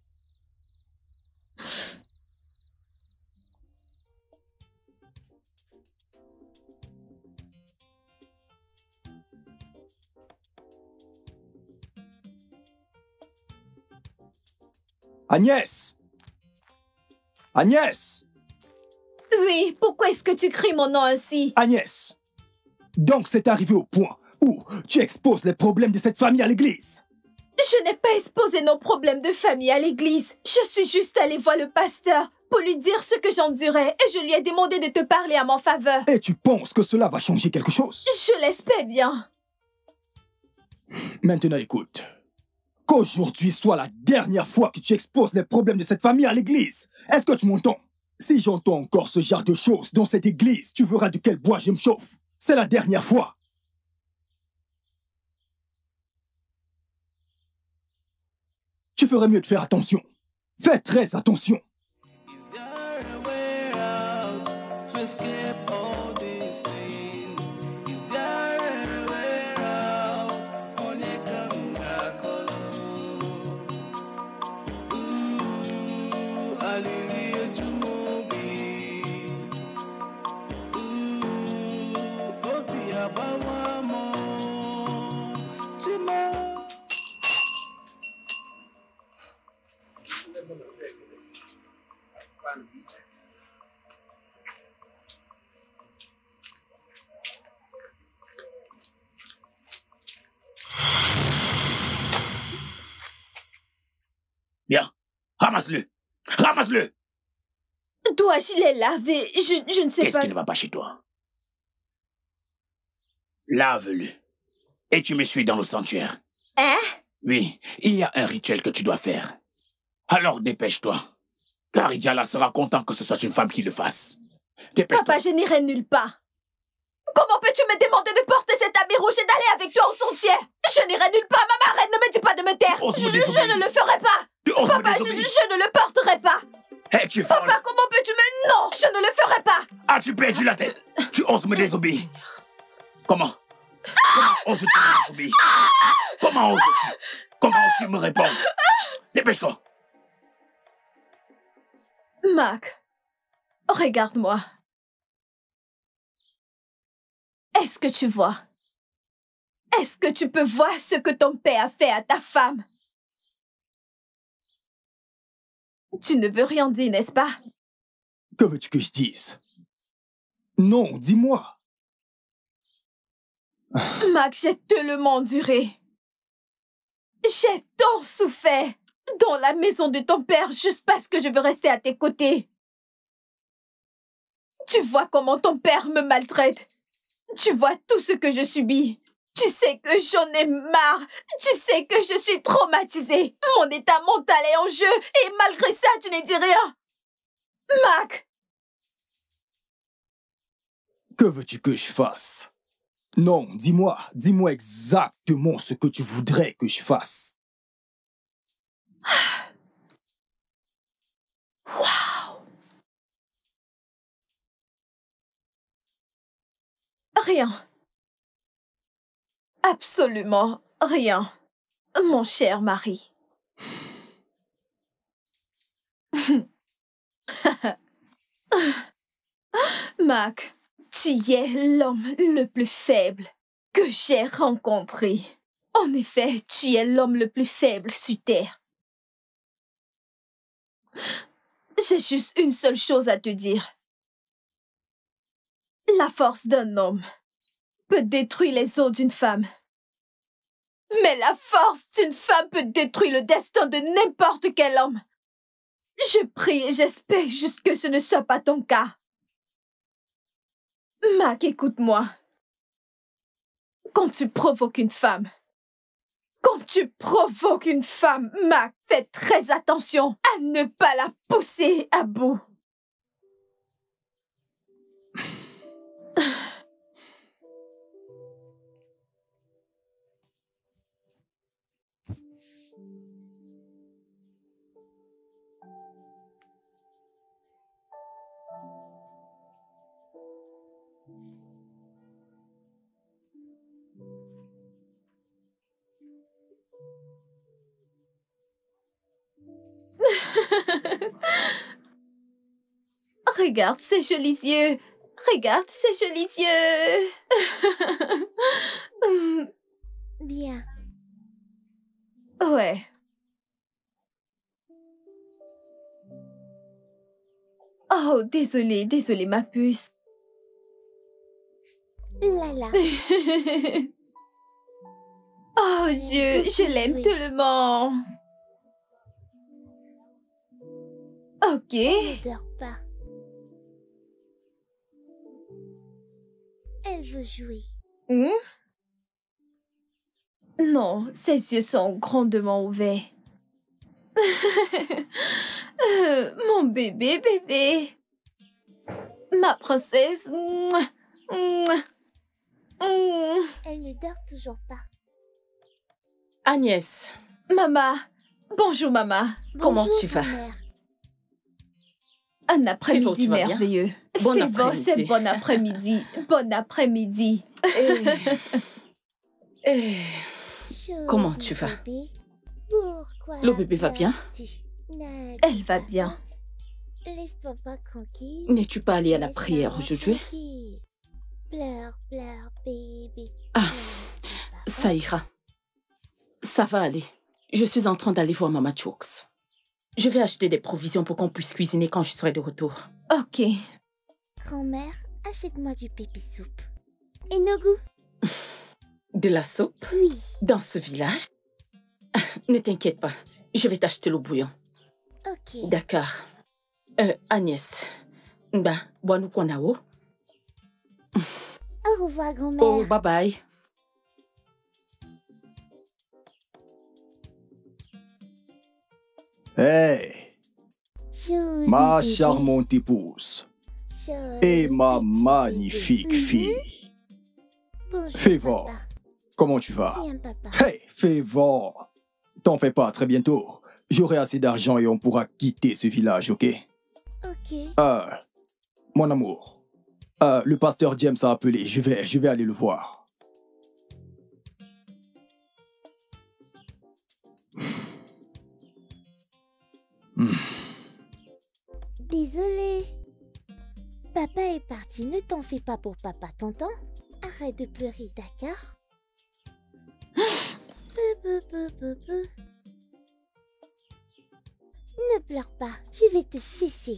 Agnès! Agnès! Oui, pourquoi est-ce que tu cries mon nom ainsi? Agnès! Donc c'est arrivé au point où tu exposes les problèmes de cette famille à l'église? Je n'ai pas exposé nos problèmes de famille à l'église. Je suis juste allée voir le pasteur pour lui dire ce que j'endurais et je lui ai demandé de te parler à mon faveur. Et tu penses que cela va changer quelque chose? Je l'espère bien. Maintenant écoute. Qu'aujourd'hui soit la dernière fois que tu exposes les problèmes de cette famille à l'église. Est-ce que tu m'entends? Si j'entends encore ce genre de choses dans cette église, tu verras de quel bois je me chauffe. C'est la dernière fois. Tu ferais mieux de faire attention. Fais très attention. Bien, ramasse-le. Ramasse-le. Dois-je les laver? Je, je ne sais pas... Qu'est-ce qui ne va pas chez toi? Lave-le. Et tu me suis dans le sanctuaire. Hein? Oui, il y a un rituel que tu dois faire. Alors dépêche-toi. Car Idiala sera content que ce soit une femme qui le fasse. Dépêche-toi. Papa, je n'irai nulle part. Comment peux-tu me demander de porter cet habit rouge et d'aller avec toi au sanctuaire? Je n'irai nulle part, maman, arrête, ne me dis pas de me taire. Je, je ne le ferai pas. Papa, je, je ne le porterai pas. Hé, tu Papa, folle. Comment peux-tu me... Non, je ne le ferai pas. As-tu perdu la tête? Tu oses me désobéir? Comment? Comment oses-tu me désobéir? Comment oses-tu? Comment oses-tu me répondre? Dépêche-toi. Mac, regarde-moi. Est-ce que tu vois? Est-ce que tu peux voir ce que ton père a fait à ta femme? Tu ne veux rien dire, n'est-ce pas? Que veux-tu que je dise? Non, dis-moi. Mac, j'ai tellement enduré. J'ai tant souffert dans la maison de ton père juste parce que je veux rester à tes côtés. Tu vois comment ton père me maltraite. Tu vois tout ce que je subis. Tu sais que j'en ai marre. Tu sais que je suis traumatisée. Mon état mental est en jeu et malgré ça, tu ne dis rien. Mac! Que veux-tu que je fasse? Non, dis-moi, dis-moi exactement ce que tu voudrais que je fasse. Waouh! Rien. Absolument rien, mon cher mari. Mac, tu es l'homme le plus faible que j'ai rencontré. En effet, tu es l'homme le plus faible sur Terre. J'ai juste une seule chose à te dire. La force d'un homme peut détruire les os d'une femme. Mais la force d'une femme peut détruire le destin de n'importe quel homme. Je prie et j'espère juste que ce ne soit pas ton cas. Mac, écoute-moi. Quand tu provoques une femme, quand tu provoques une femme, Mac, fais très attention à ne pas la pousser à bout. Regarde ces jolis yeux. Regarde ces jolis yeux. Bien. Ouais. Oh, désolée, désolée, ma puce. Lala. Oh Dieu, je l'aime tellement. Ok. Elle ne dort pas. Elle veut jouer. Hmm? Non, ses yeux sont grandement ouverts. Euh, mon bébé, bébé. Ma princesse. Mouah, mouah, mouah. Elle ne dort toujours pas. Agnès. Maman. Bonjour, maman. Comment Bonjour, tu vas? grand-mère. Un après-midi tu vas bien? merveilleux. Bon Févo, après-midi. c'est bon après-midi. Bon après-midi. Eh, eh, Joli Comment tu vas? bébé. Pourquoi Le bébé va bien? pleures-tu? N'as-tu Elle va pas bien. honte? Laisse papa tranquille. N'es-tu pas allé à la Laisse prière maman aujourd'hui? tranquille. Pleure, pleure, bébé. Ah, N'as-tu pas Ça honte? ira. Ça va aller. Je suis en train d'aller voir Mama Chooks. Je vais acheter des provisions pour qu'on puisse cuisiner quand je serai de retour. Ok. Grand-mère, achète-moi du pépé soupe. Et nos goûts? De la soupe? Oui. Dans ce village? Ne t'inquiète pas. Je vais t'acheter le bouillon. Ok. D'accord. Euh, Agnès. Bah, bois-nous qu'on a haut. Au revoir, grand-mère. Oh, bye bye. Hey, Joli ma bébé. charmante épouse Joli et ma petit magnifique bébé. fille. Bonjour, Févor, papa. comment tu vas? Viens, papa. Hey, Févor, t'en fais pas, très bientôt. J'aurai assez d'argent et on pourra quitter ce village, ok? Ok. Euh, mon amour, euh, le pasteur James a appelé, je vais, je vais aller le voir. Hmm. Désolée. Papa est parti, ne t'en fais pas pour papa, t'entends? Arrête de pleurer, d'accord? Peu, peu, peu, peu, peu. Ne pleure pas, je vais te fesser.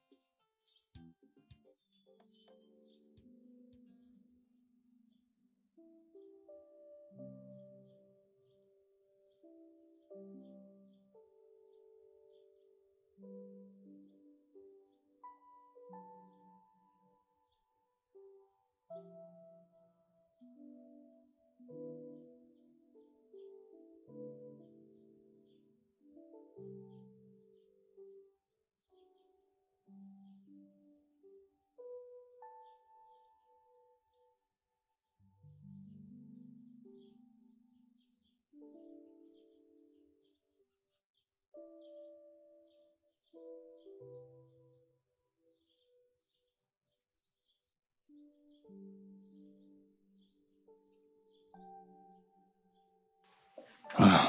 Ah.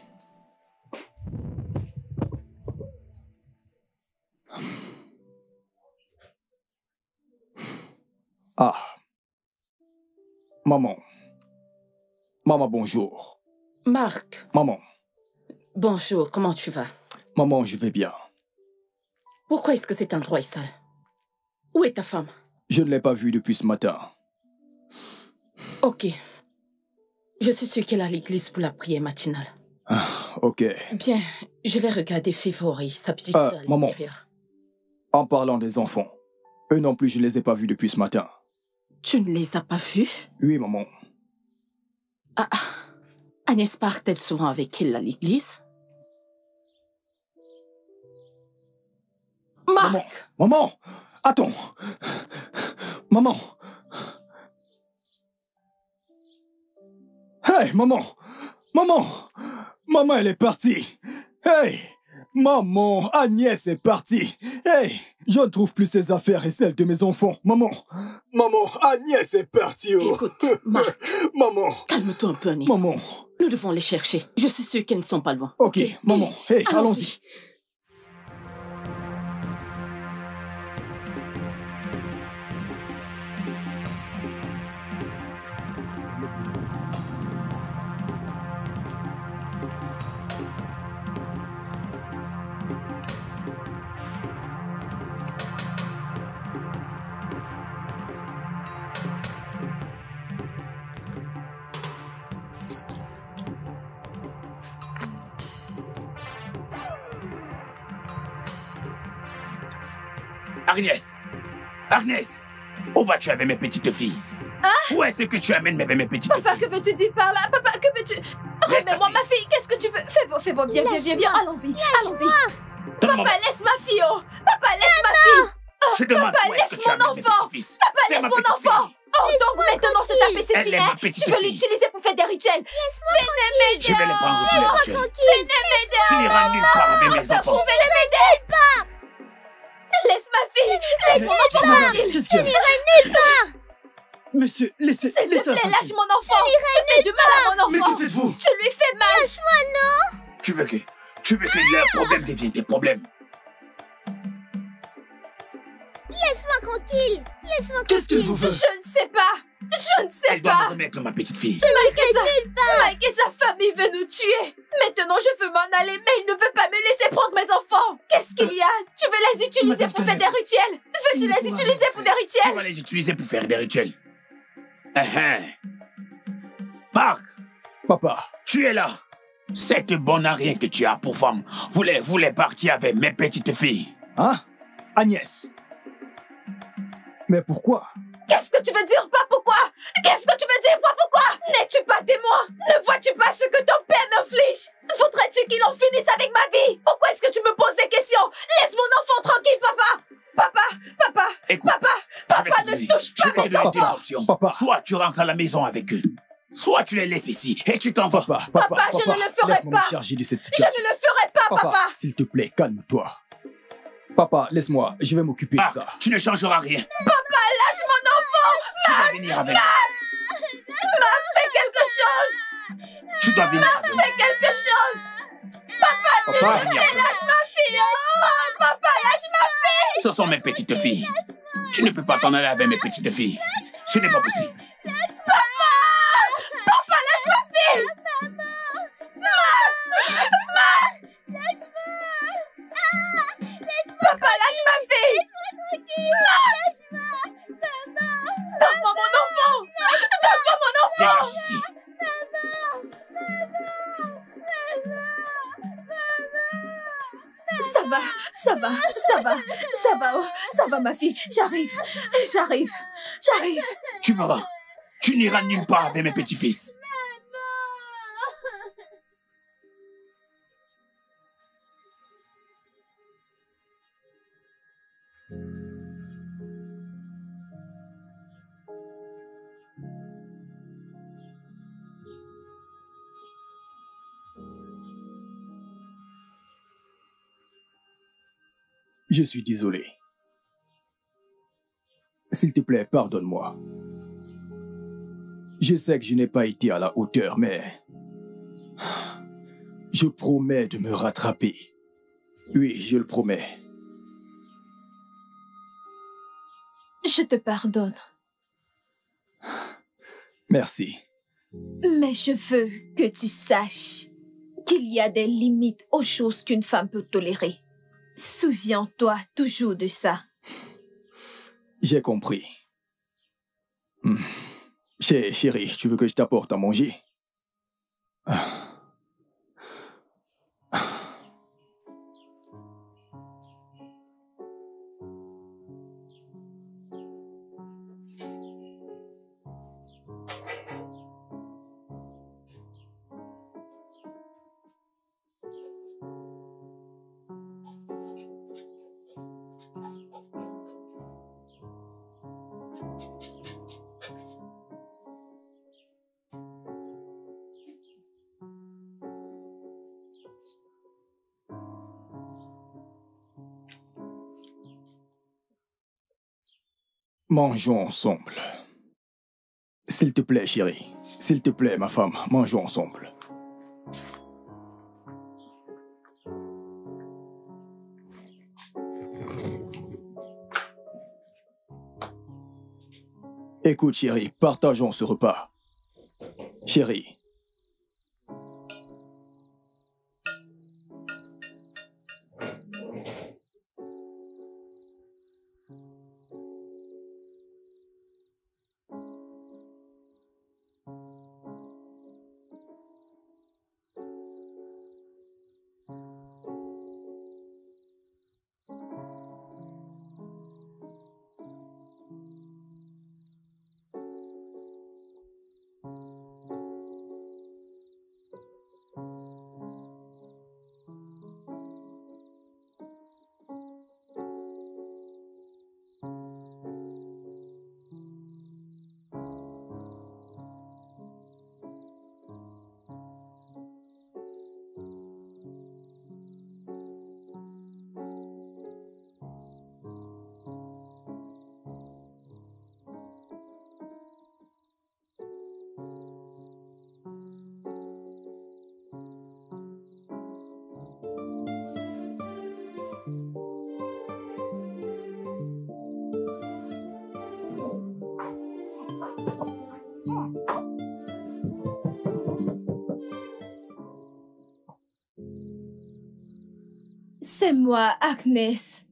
Ah. Maman. Maman, bonjour. Marc. Maman. Bonjour, comment tu vas? Maman, je vais bien. Pourquoi est-ce que cet endroit est sale? Où est ta femme? Je ne l'ai pas vu depuis ce matin. Ok. Je suis sûre qu'elle est à l'église pour la prière matinale. Ah, ok. Bien, je vais regarder Favori, sa petite Euh, sœur à maman. l'intérieur. En parlant des enfants, eux non plus, je ne les ai pas vus depuis ce matin. Tu ne les as pas vus? Oui, maman. Ah, ah. Agnès part-elle souvent avec elle à l'église? Marc! Maman, maman, attends. Maman. Hey, maman, maman, maman, elle est partie. Hey, maman, Agnès est partie. Hey, je ne trouve plus ses affaires et celles de mes enfants. Maman, maman, Agnès est partie. Oh. Écoute, Marc. Maman. Calme-toi un peu, Agnès. Maman. Nous devons les chercher. Je suis sûre qu'elles ne sont pas loin. Ok, maman. Hey, allons-y. Agnès! Agnès! Où vas-tu avec mes petites filles? Hein? Où est-ce que tu amènes avec mes petites Papa, filles? que veux-tu dire par là? Papa, que veux-tu? Remets-moi ma fille, qu'est-ce que tu veux? Fais-moi, fais-moi, viens, viens, viens, viens, allons-y, allons-y. Papa, laisse ma fille, oh! Papa, laisse ma fille! Oh, Je demande papa, où est-ce que laisse tu mon amènes mes enfant! petits-fils? Papa, C'est laisse ma mon petite enfant! fille. Oh, donc maintenant c'est ta petite Elle fille, est hein? ma petite Tu veux fille. l'utiliser pour faire des rituels? Venez m'aider! Je vais les prendre tous les rituels. Venez m'aider! Tu n'iras nulle part avec mes enfants. Vous venez m'aider! Laisse ma fille! Laisse mon enfant tranquille! Qu'est-ce qu'il y a? Je n'irai nulle part! Monsieur, laissez, S'il te laissez plaît, lâche mon enfant! Tu fais du mal à mon Mais enfant! que faites-vous? Tu lui fais mal! Lâche-moi, non! Tu veux que, tu veux que leurs problèmes deviennent des problèmes? Laisse-moi tranquille. Laisse-moi tranquille. Qu'est-ce qu'il vous veut? Je ne sais pas! Je ne sais Elle doit pas! me remettre ma petite fille. Mike et, sa... Mike et sa famille veulent nous tuer! Maintenant je veux m'en aller, mais il ne veut pas me laisser prendre mes enfants! Qu'est-ce qu'il y a? Tu veux les utiliser Madame pour faire des Canet. rituels? Veux-tu les utiliser pour des On rituels? va les utiliser pour faire des rituels. Hein, hein. Marc, Papa. tu es là. Cette bonne à rien que tu as pour femme voulait, voulait partir avec mes petites filles. Hein? Agnès. Mais pourquoi? Qu'est-ce que tu veux dire, pas pourquoi? Qu'est-ce que tu veux dire, pas pourquoi? N'es-tu pas témoin? Ne vois-tu pas ce que ton père m'inflige? Voudrais-tu qu'il en finisse avec ma vie? Pourquoi est-ce que tu me poses des questions? Laisse mon enfant tranquille, papa! Papa, papa, Écoute, papa, papa, ne touche je pas vais te mes donner deux enfants! options. Papa. Soit tu rentres à la maison avec eux, soit tu les laisses ici et tu t'en vas. Papa, papa, Papa, je ne le ferai laisse-moi pas. me charger de cette Je situation. ne le ferai pas, Papa, papa! s'il te plaît, calme-toi. Papa, laisse-moi, je vais m'occuper de Marc, ça. tu ne changeras rien. Papa, lâche mon enfant! Tu dois venir avec moi. Maman, fais quelque chose! Tu dois venir avec moi. Fais quelque chose! Papa, s'il Papa. te plaît, lâche ma fille! Oh, papa, lâche ma fille! Ce sont mes petites filles. Tu ne peux pas t'en aller avec mes petites filles. Ce n'est pas possible. Papa! Papa, lâche ma fille! Papa, lâche ma fille! Donne-moi mon enfant! Donne-moi mon enfant! Dégage ici. Ça va, ça va, ça va, ça va, oh, ça va ma fille. J'arrive, j'arrive, j'arrive. Tu verras. Tu n'iras nulle part avec mes petits-fils. Je suis désolé. S'il te plaît, pardonne-moi. Je sais que je n'ai pas été à la hauteur, mais... Je promets de me rattraper. Oui, je le promets. Je te pardonne, Merci. mais je veux que tu saches qu'il y a des limites aux choses qu'une femme peut tolérer. Souviens-toi toujours de ça. J'ai compris. Hmm. Ché- Chérie, tu veux que je t'apporte à manger? Ah. Mangeons ensemble. S'il te plaît, chérie. S'il te plaît, ma femme, mangeons ensemble. Écoute, chérie, partageons ce repas. Chérie. C'est moi, Agnès.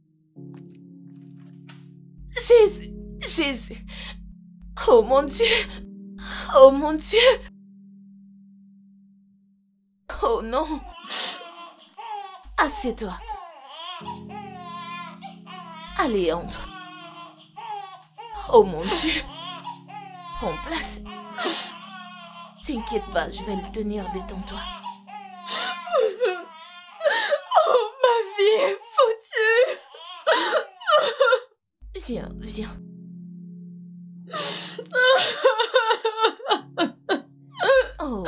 Jésus, Jésus. Oh mon Dieu. Oh mon Dieu. Oh non. Assieds-toi. Allez, entre. Oh mon Dieu. Prends place. T'inquiète pas, je vais le tenir, détends-toi. Oh, ma vie est foutue. Viens, viens. Oh.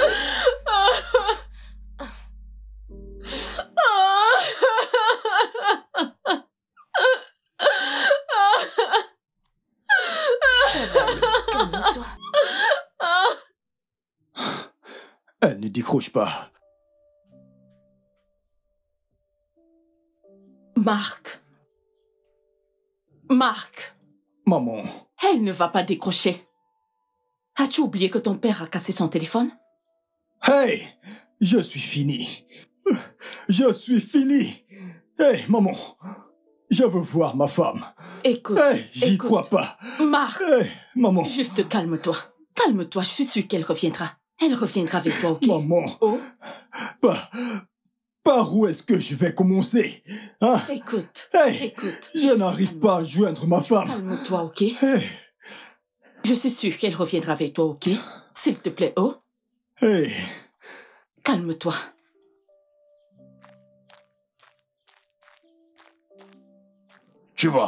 Ça va aller, calme-toi. Elle ne décroche pas. Marc. Marc. Maman. Elle ne va pas décrocher. As-tu oublié que ton père a cassé son téléphone? Hey! Je suis fini. Je suis fini. Hey, maman. Je veux voir ma femme. Écoute. Hey, j'y écoute. crois pas. Marc. Hey, maman. Juste calme-toi. Calme-toi, je suis sûre qu'elle reviendra. Elle reviendra avec toi, ok? Maman. Oh. Par, par où est-ce que je vais commencer? Hein? Écoute. Hey, écoute. Je n'arrive pas à joindre ma femme. Calme-toi, ok? Hey. Je suis sûre qu'elle reviendra avec toi, ok? S'il te plaît, oh? Hey. Calme-toi. Tu vois,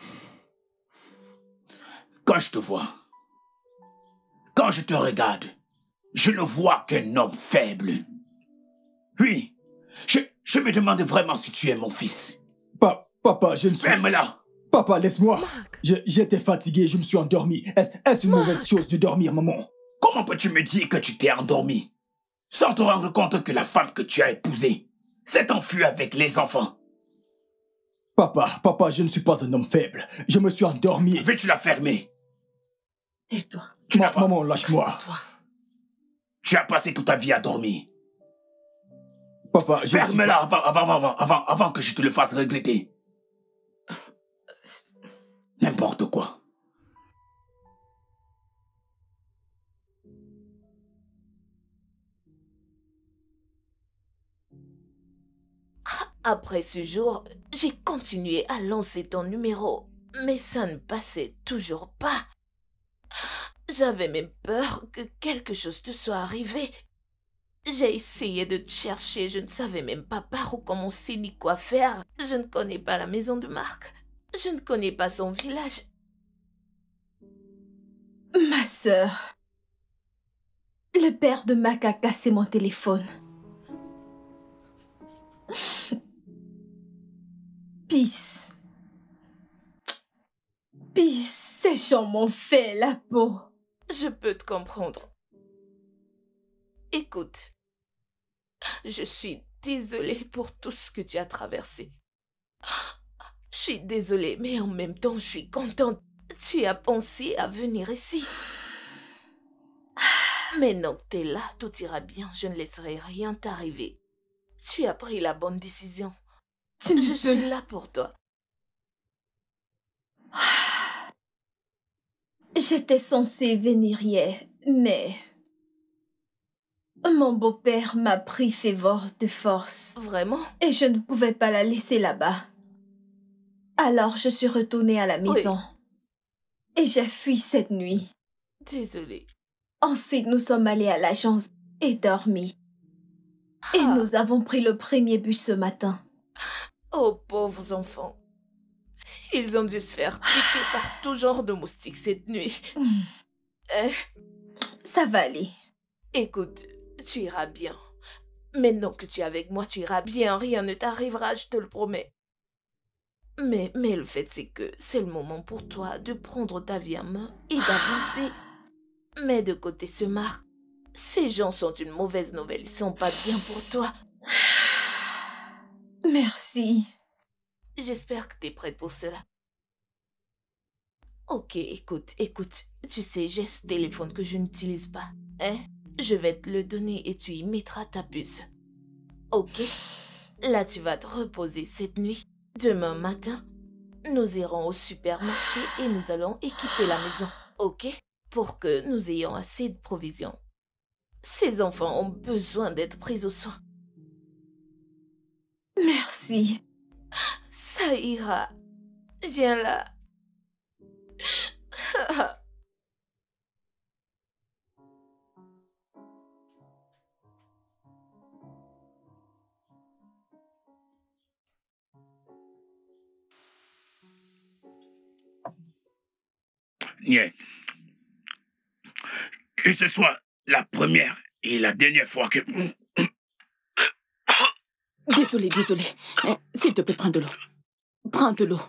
quand je te vois, quand je te regarde, je ne vois qu'un homme faible. Oui, je, je me demande vraiment si tu es mon fils. Pa, papa, je ne suis... Ferme-la. Papa, laisse-moi. J'étais fatigué, je me suis endormi. Est-ce est une Marc. mauvaise chose de dormir, maman? Comment peux-tu me dire que tu t'es endormi sans te rendre compte que la femme que tu as épousée s'est enfuie avec les enfants? Papa, papa, je ne suis pas un homme faible. Je me suis endormi. Veux-tu la fermer? Tais-toi. Ma, pas... Maman, lâche-moi. Tu as passé toute ta vie à dormir. Papa, je ferme-la suis... avant, avant, avant, avant, avant que je te le fasse regretter. N'importe quoi. Après ce jour, j'ai continué à lancer ton numéro, mais ça ne passait toujours pas. J'avais même peur que quelque chose te soit arrivé. J'ai essayé de te chercher, je ne savais même pas par où commencer ni quoi faire. Je ne connais pas la maison de Marc. Je ne connais pas son village. Ma sœur, le père de Mac a cassé mon téléphone. Peace. Peace, ces gens m'ont fait la peau. Je peux te comprendre. Écoute, je suis désolée pour tout ce que tu as traversé. Je suis désolée, mais en même temps, je suis contente. Tu as pensé à venir ici. Maintenant que tu es là, tout ira bien. Je ne laisserai rien t'arriver. Tu as pris la bonne décision. Tu je peux... suis là pour toi. J'étais censée venir hier, mais... Mon beau-père m'a pris Févor de force. Vraiment? Et je ne pouvais pas la laisser là-bas. Alors je suis retournée à la maison. Oui. Et j'ai fui cette nuit. Désolée. Ensuite, nous sommes allés à l'agence et dormi. Ah. Et nous avons pris le premier bus ce matin. Oh, pauvres enfants. Ils ont dû se faire piquer par tout genre de moustiques cette nuit. Mm. Euh... Ça va aller. Écoute, tu iras bien. Maintenant que tu es avec moi, tu iras bien. Rien ne t'arrivera, je te le promets. Mais, mais le fait, c'est que c'est le moment pour toi de prendre ta vie en main et d'avancer. Mais de côté ce Marc, ces gens sont une mauvaise nouvelle. Ils sont pas bien pour toi. Merci. J'espère que tu es prête pour cela. Ok, écoute, écoute. Tu sais, j'ai ce téléphone que je n'utilise pas. Hein? Je vais te le donner et tu y mettras ta puce. Ok? Là, tu vas te reposer cette nuit. Demain matin, nous irons au supermarché et nous allons équiper la maison. Ok? Pour que nous ayons assez de provisions. Ces enfants ont besoin d'être pris au soin. Merci. Ça ira. Viens là. Niet. Que ce soit la première et la dernière fois que... Désolé, désolé. S'il te plaît, prends de l'eau. Prends de l'eau.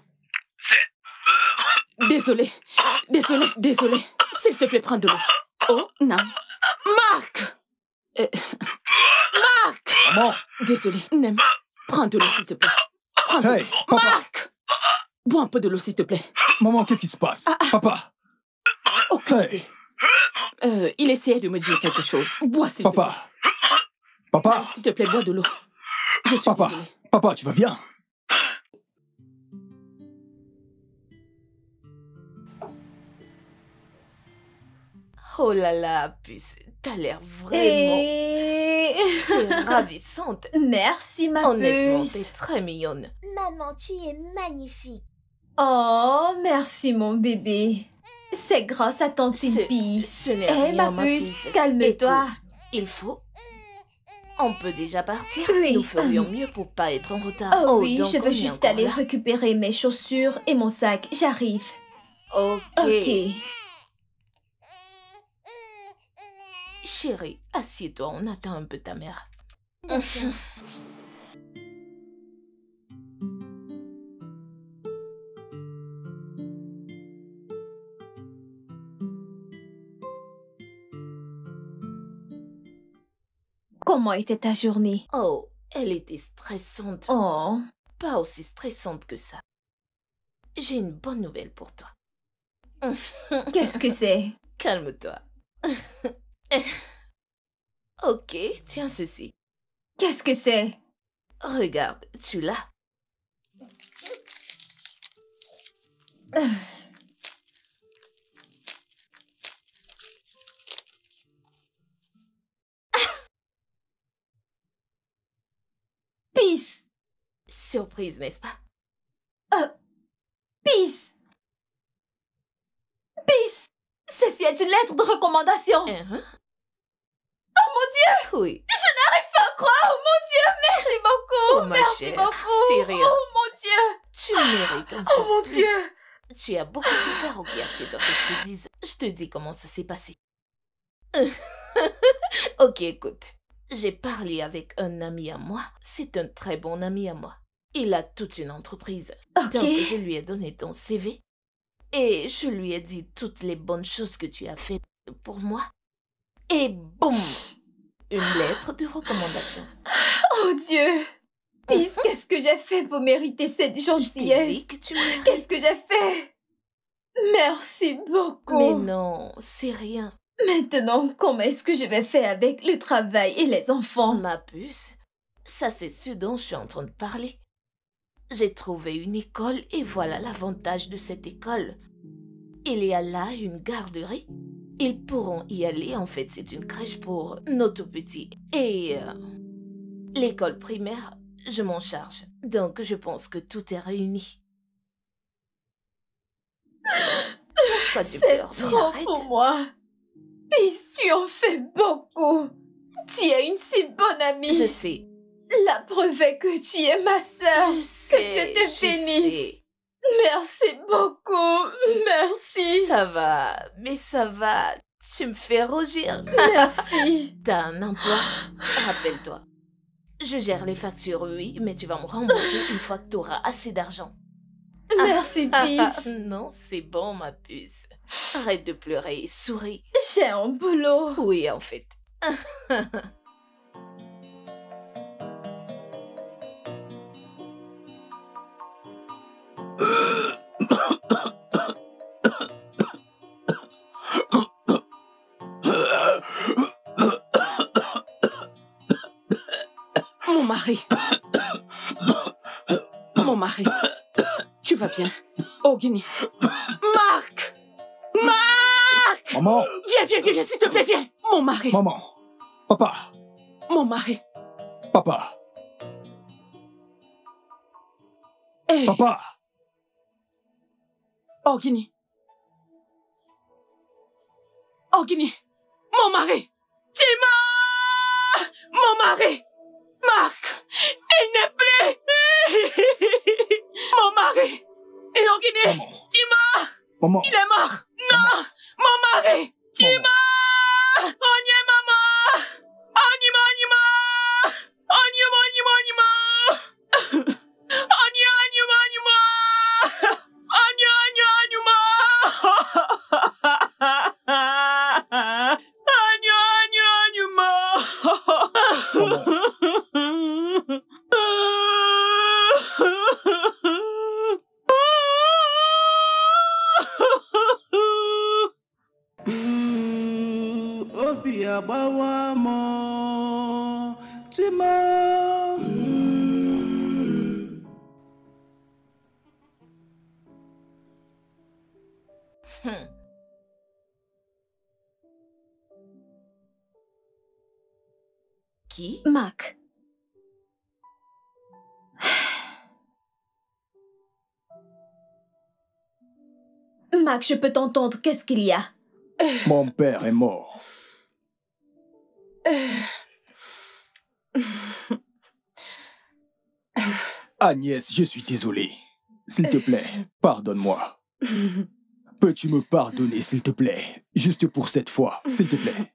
Désolé. Désolé, désolé. S'il te plaît, prends de l'eau. Oh, non. Marc euh... Marc Maman. Désolé, Nem. Prends de l'eau, s'il te plaît. Prends de hey, l'eau. papa. Marc Bois un peu de l'eau, s'il te plaît. Maman, qu'est-ce qui se passe? Ah, ah. Papa. Ok. Hey. Euh, il essayait de me dire quelque chose. Bois, s'il te plaît. Papa. Papa. Euh, s'il te plaît, bois de l'eau. Je suis Papa. désolée. Papa, tu vas bien? Oh là là, puce, t'as l'air vraiment... Et... ravissante. Merci, ma Honnêtement, puce. t'es très mignonne. Maman, tu es magnifique. Oh, merci, mon bébé. C'est grâce à ton Tipeee. Ce n'est Eh, rien, ma ma puce, puce. calme-toi. Écoute, il faut... On peut déjà partir. Oui. Nous ferions mieux pour pas être en retard. Oh, oh oui, donc je on veux est juste encore aller là. récupérer mes chaussures et mon sac. J'arrive. Ok. Ok. Chérie, assieds-toi, on attend un peu ta mère. Comment était ta journée? Oh, elle était stressante. Oh. Pas aussi stressante que ça. J'ai une bonne nouvelle pour toi. Qu'est-ce que c'est? Calme-toi. Ok, tiens ceci. Qu'est-ce que c'est? Regarde, tu l'as. Euh. Peace. surprise, n'est-ce pas? Euh, Peace. Peace. Ceci est une lettre de recommandation. Uh-huh. Oh mon Dieu! Oui. Je n'arrive pas à croire! Oh mon Dieu! Merci beaucoup! Oh ma Merci chère, beaucoup! c'est rien. Oh mon Dieu! Tu mérites Oh encore mon plus. Dieu! Tu as beaucoup souffert, ok, assieds-toi que je te dise. Je te dis comment ça s'est passé. Ok, écoute. J'ai parlé avec un ami à moi. C'est un très bon ami à moi. Il a toute une entreprise. Ok. Donc, je lui ai donné ton C V. Et je lui ai dit toutes les bonnes choses que tu as faites pour moi. Et boum! Une lettre de recommandation. Oh Dieu! Peace, qu'est-ce que j'ai fait pour mériter cette gentillesse? Je t'ai dit que tu mérites. Qu'est-ce que j'ai fait? Merci beaucoup. Mais non, c'est rien. Maintenant, comment est-ce que je vais faire avec le travail et les enfants? Ma puce, ça c'est ce dont je suis en train de parler. J'ai trouvé une école et voilà l'avantage de cette école. Il y a là une garderie. Ils pourront y aller, en fait c'est une crèche pour nos tout petits. Et euh, l'école primaire, je m'en charge. Donc je pense que tout est réuni. Pourquoi tu C'est pleures? Mais trop arrête. pour moi. Peace, tu en fais beaucoup. Tu es une si bonne amie. Je sais. La preuve est que tu es ma sœur. Je sais. Que Dieu te je bénisse. sais. Merci beaucoup. Merci. Ça va, mais ça va. Tu me fais rougir. Merci. T'as un emploi? Rappelle-toi. Je gère les factures, oui, mais tu vas me rembourser une fois que t'auras assez d'argent. Merci, Peace. Non, c'est bon, ma puce. Arrête de pleurer et souris. J'ai un boulot. Oui, en fait. Mon mari. Mon mari. Tu vas bien? Oh, Guinée. Marc! Marc! Maman! Viens, viens, viens, viens, s'il te plaît, viens! Mon mari. Maman! Papa! Mon mari. Papa! Hey. Papa! Oh, Guinée. Oh, Guinée. Mon mari. Tima! Mon mari. Marc. Il n'est plus. Mon mari. Et oh, Guinée. Maman. Tima. Maman! Il est mort. Non. Mon mari. Tima. Oh, nie, maman. Oh, nie, ma, nie, ma. Oh, nie, ma, nie, ma, nie, ma. Oh, nie, nie, ma, nie, ma. Oh, nie, nie, nie, ma. Oh, nie, nie, nie, ma. Obi agbawa mo Tima. Hmm. Qui? Mac. Mac, je peux t'entendre. Qu'est-ce qu'il y a? Mon père est mort. Agnès, je suis désolé. S'il te plaît, pardonne-moi. Peux-tu me pardonner, s'il te plaît? Juste pour cette fois, s'il te plaît.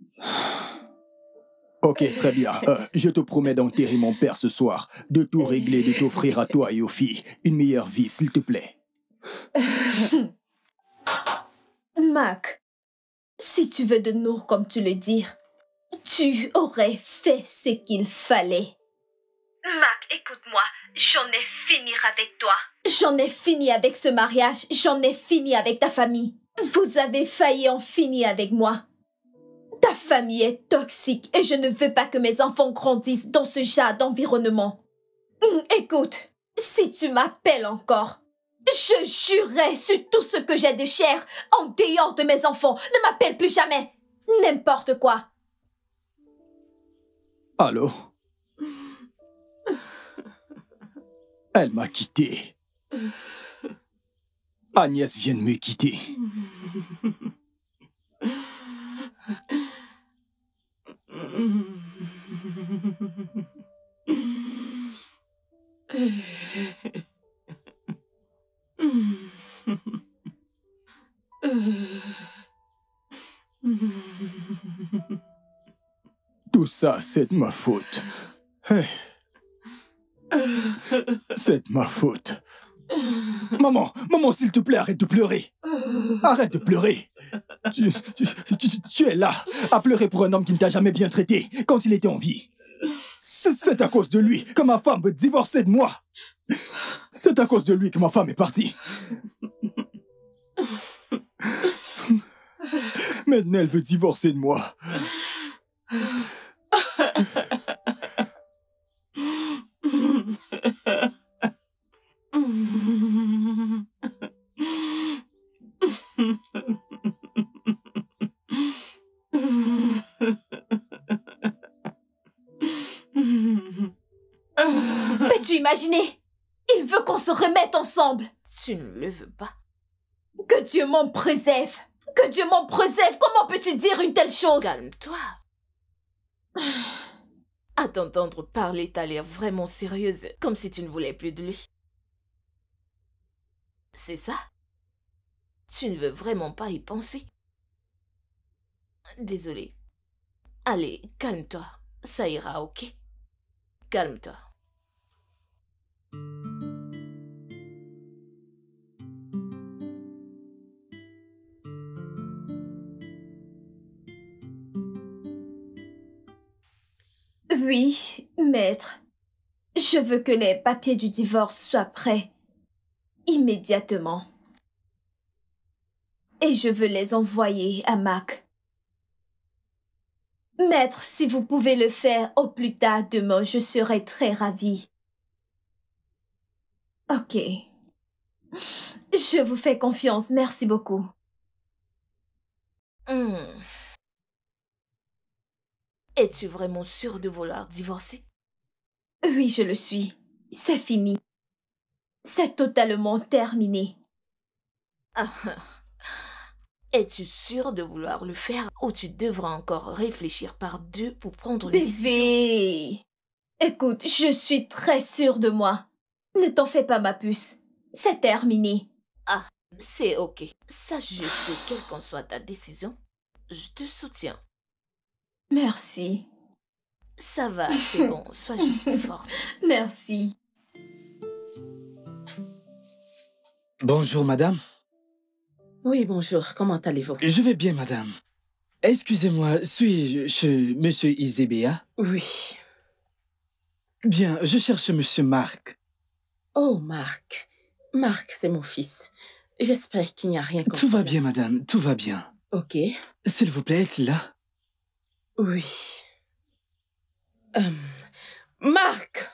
Ok, très bien. Euh, je te promets d'enterrer mon père ce soir, de tout régler, de t'offrir à toi et aux filles une meilleure vie, s'il te plaît. Mac, si tu veux de nous, comme tu le dis, tu aurais fait ce qu'il fallait. Mac, écoute-moi, j'en ai fini avec toi. J'en ai fini avec ce mariage, j'en ai fini avec ta famille. Vous avez failli en finir avec moi. Ta famille est toxique et je ne veux pas que mes enfants grandissent dans ce genre d'environnement. Écoute, si tu m'appelles encore, je jurerai sur tout ce que j'ai de cher en dehors de mes enfants. Ne m'appelle plus jamais. N'importe quoi. Allô? Elle m'a quitté. Agnès vient de me quitter. Tout ça, c'est de ma faute. Hey. C'est de ma faute. Maman, maman, s'il te plaît, arrête de pleurer. Arrête de pleurer. Tu, tu, tu, tu es là, à pleurer pour un homme qui ne t'a jamais bien traité quand il était en vie. C'est à cause de lui que ma femme veut divorcer de moi. C'est à cause de lui que ma femme est partie. Maintenant, elle veut divorcer de moi. Peux-tu imaginer? Il veut qu'on se remette ensemble. Tu ne le veux pas. Que Dieu m'en préserve. Que Dieu m'en préserve. Comment peux-tu dire une telle chose? Calme-toi. À t'entendre parler, t'as l'air vraiment sérieuse, comme si tu ne voulais plus de lui. C'est ça? Tu ne veux vraiment pas y penser? Désolée. Allez, calme-toi. Ça ira, ok? Calme-toi. Oui, maître. Je veux que les papiers du divorce soient prêts immédiatement. Et je veux les envoyer à Mac. Maître, si vous pouvez le faire au plus tard demain, je serai très ravie. Ok. Je vous fais confiance, merci beaucoup. Hmm. Es-tu vraiment sûre de vouloir divorcer? Oui, je le suis. C'est fini. C'est totalement terminé. Ah. Es-tu sûre de vouloir le faire ou tu devras encore réfléchir par deux pour prendre une Bébé. décision? Bébé, écoute, je suis très sûre de moi. Ne t'en fais pas, ma puce. C'est terminé. Ah, c'est ok. Sache juste que quelle qu'en soit ta décision, je te soutiens. Merci. Ça va, c'est bon. Sois juste forte. Merci. Bonjour, madame. Oui, bonjour. Comment allez-vous? Je vais bien, madame. Excusez-moi, suis-je chez monsieur Izebea? Oui. Bien, je cherche monsieur Marc. Oh, Marc. Marc, c'est mon fils. J'espère qu'il n'y a rien contre Tout va bien, madame, tout va bien. Ok. S'il vous plaît, êtes-il là? Oui. Euh, Marc!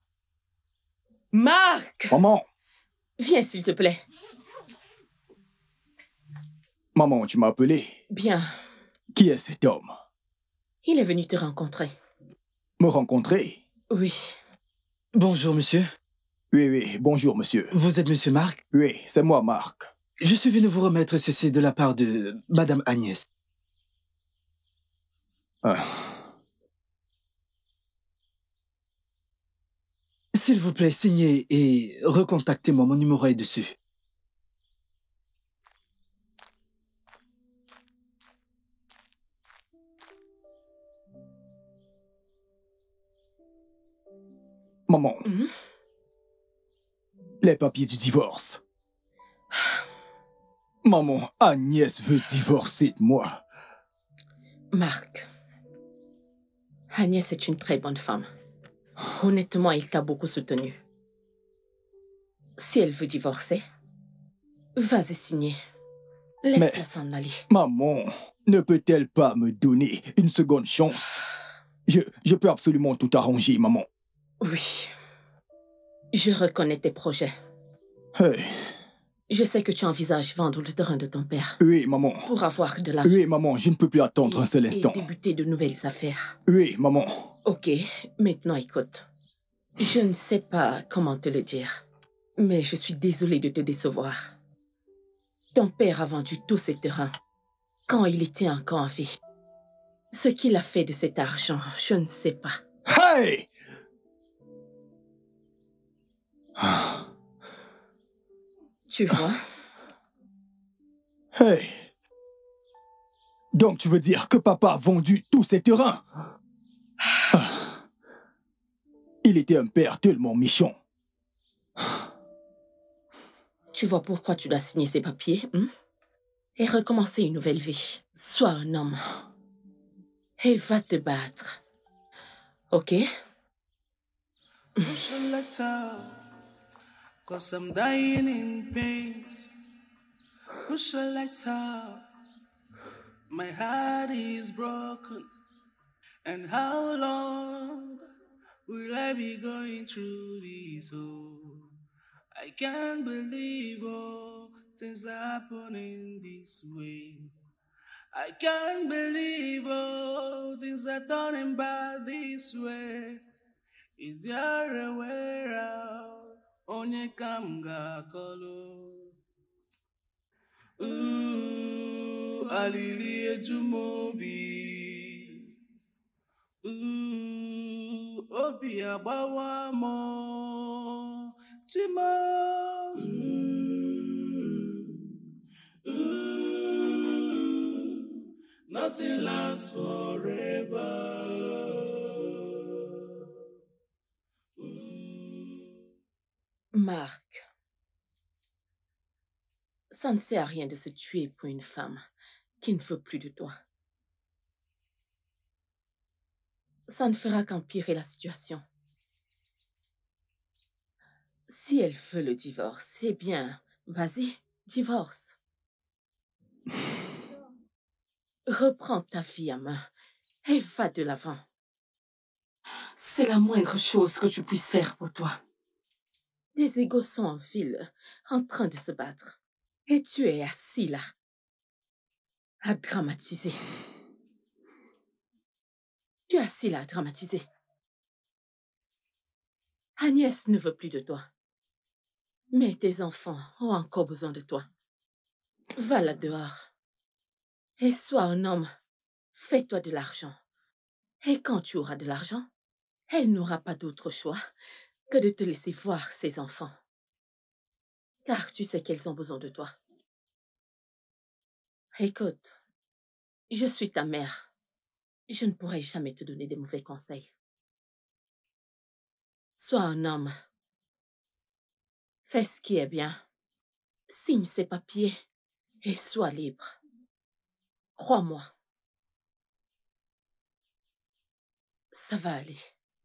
Marc! Maman! Viens, s'il te plaît. Maman, tu m'as appelé? Bien. Qui est cet homme? Il est venu te rencontrer. Me rencontrer? Oui. Bonjour, monsieur. Oui, oui, bonjour, monsieur. Vous êtes monsieur Marc? Oui, c'est moi, Marc. Je suis venu vous remettre ceci de la part de madame Agnès. Ah. S'il vous plaît, signez et recontactez-moi. Mon numéro est dessus. Maman. Mm-hmm. Les papiers du divorce. Maman, Agnès veut divorcer de moi. Marc, Agnès est une très bonne femme. Honnêtement, il t'a beaucoup soutenu. Si elle veut divorcer, vas-y signer. Laisse-la s'en aller. Maman, ne peut-elle pas me donner une seconde chance? Je, je peux absolument tout arranger, maman. Oui. Je reconnais tes projets. Hey. Je sais que tu envisages vendre le terrain de ton père. Oui, maman. Pour avoir de l'argent. Oui, maman, je ne peux plus attendre et, un seul instant. Et débuter de nouvelles affaires. Oui, maman. Ok, maintenant écoute. Je ne sais pas comment te le dire, mais je suis désolée de te décevoir. Ton père a vendu tous ses terrains quand il était encore en vie. Ce qu'il a fait de cet argent, je ne sais pas. Hey! Tu vois? Hey! Donc tu veux dire que papa a vendu tous ses terrains? Il était un père tellement méchant. Tu vois pourquoi tu dois signer ces papiers, hein? Et recommencer une nouvelle vie. Sois un homme. Et va te battre. Ok? Push a letter, cause I'm dying in pain. Push a letter, my heart is broken. And how long will I be going through this? Oh, I can't believe all things are happening this way. I can't believe all things are turning bad this way. Is there a way out? Onye kamga kolo. Ooh, alili ejumobi. Ooh, obi agbawa mo. Chimo. Ooh, ooh, nothing lasts forever. Marc, ça ne sert à rien de se tuer pour une femme qui ne veut plus de toi. Ça ne fera qu'empirer la situation. Si elle veut le divorce, c'est bien. Vas-y, divorce. Reprends ta vie à main et va de l'avant. C'est la moindre chose que tu puisses faire pour toi. Les égos sont en file, en train de se battre. Et tu es assis là, à dramatiser. Tu es assis là à dramatiser. Agnès ne veut plus de toi. Mais tes enfants ont encore besoin de toi. Va là dehors. Et sois un homme. Fais-toi de l'argent. Et quand tu auras de l'argent, elle n'aura pas d'autre choix que de te laisser voir ses enfants. Car tu sais qu'elles ont besoin de toi. Écoute, je suis ta mère. Je ne pourrai jamais te donner des mauvais conseils. Sois un homme. Fais ce qui est bien. Signe ces papiers et sois libre. Crois-moi. Ça va aller.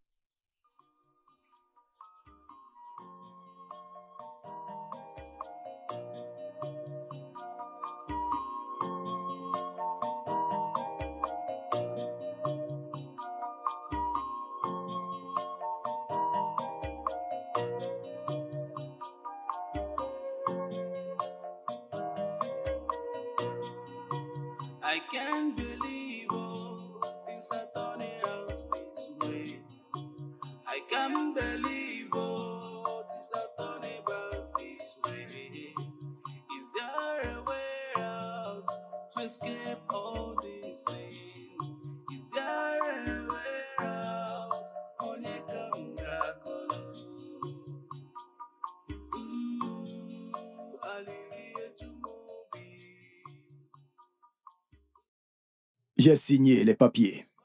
I can't believe all things are turning out this way. I can't believe all things are turning out this way. Is there a way out to escape all these things? Is there a way out? Onye kamga kolo. Ooh, alili ejumobi. J'ai signé les papiers.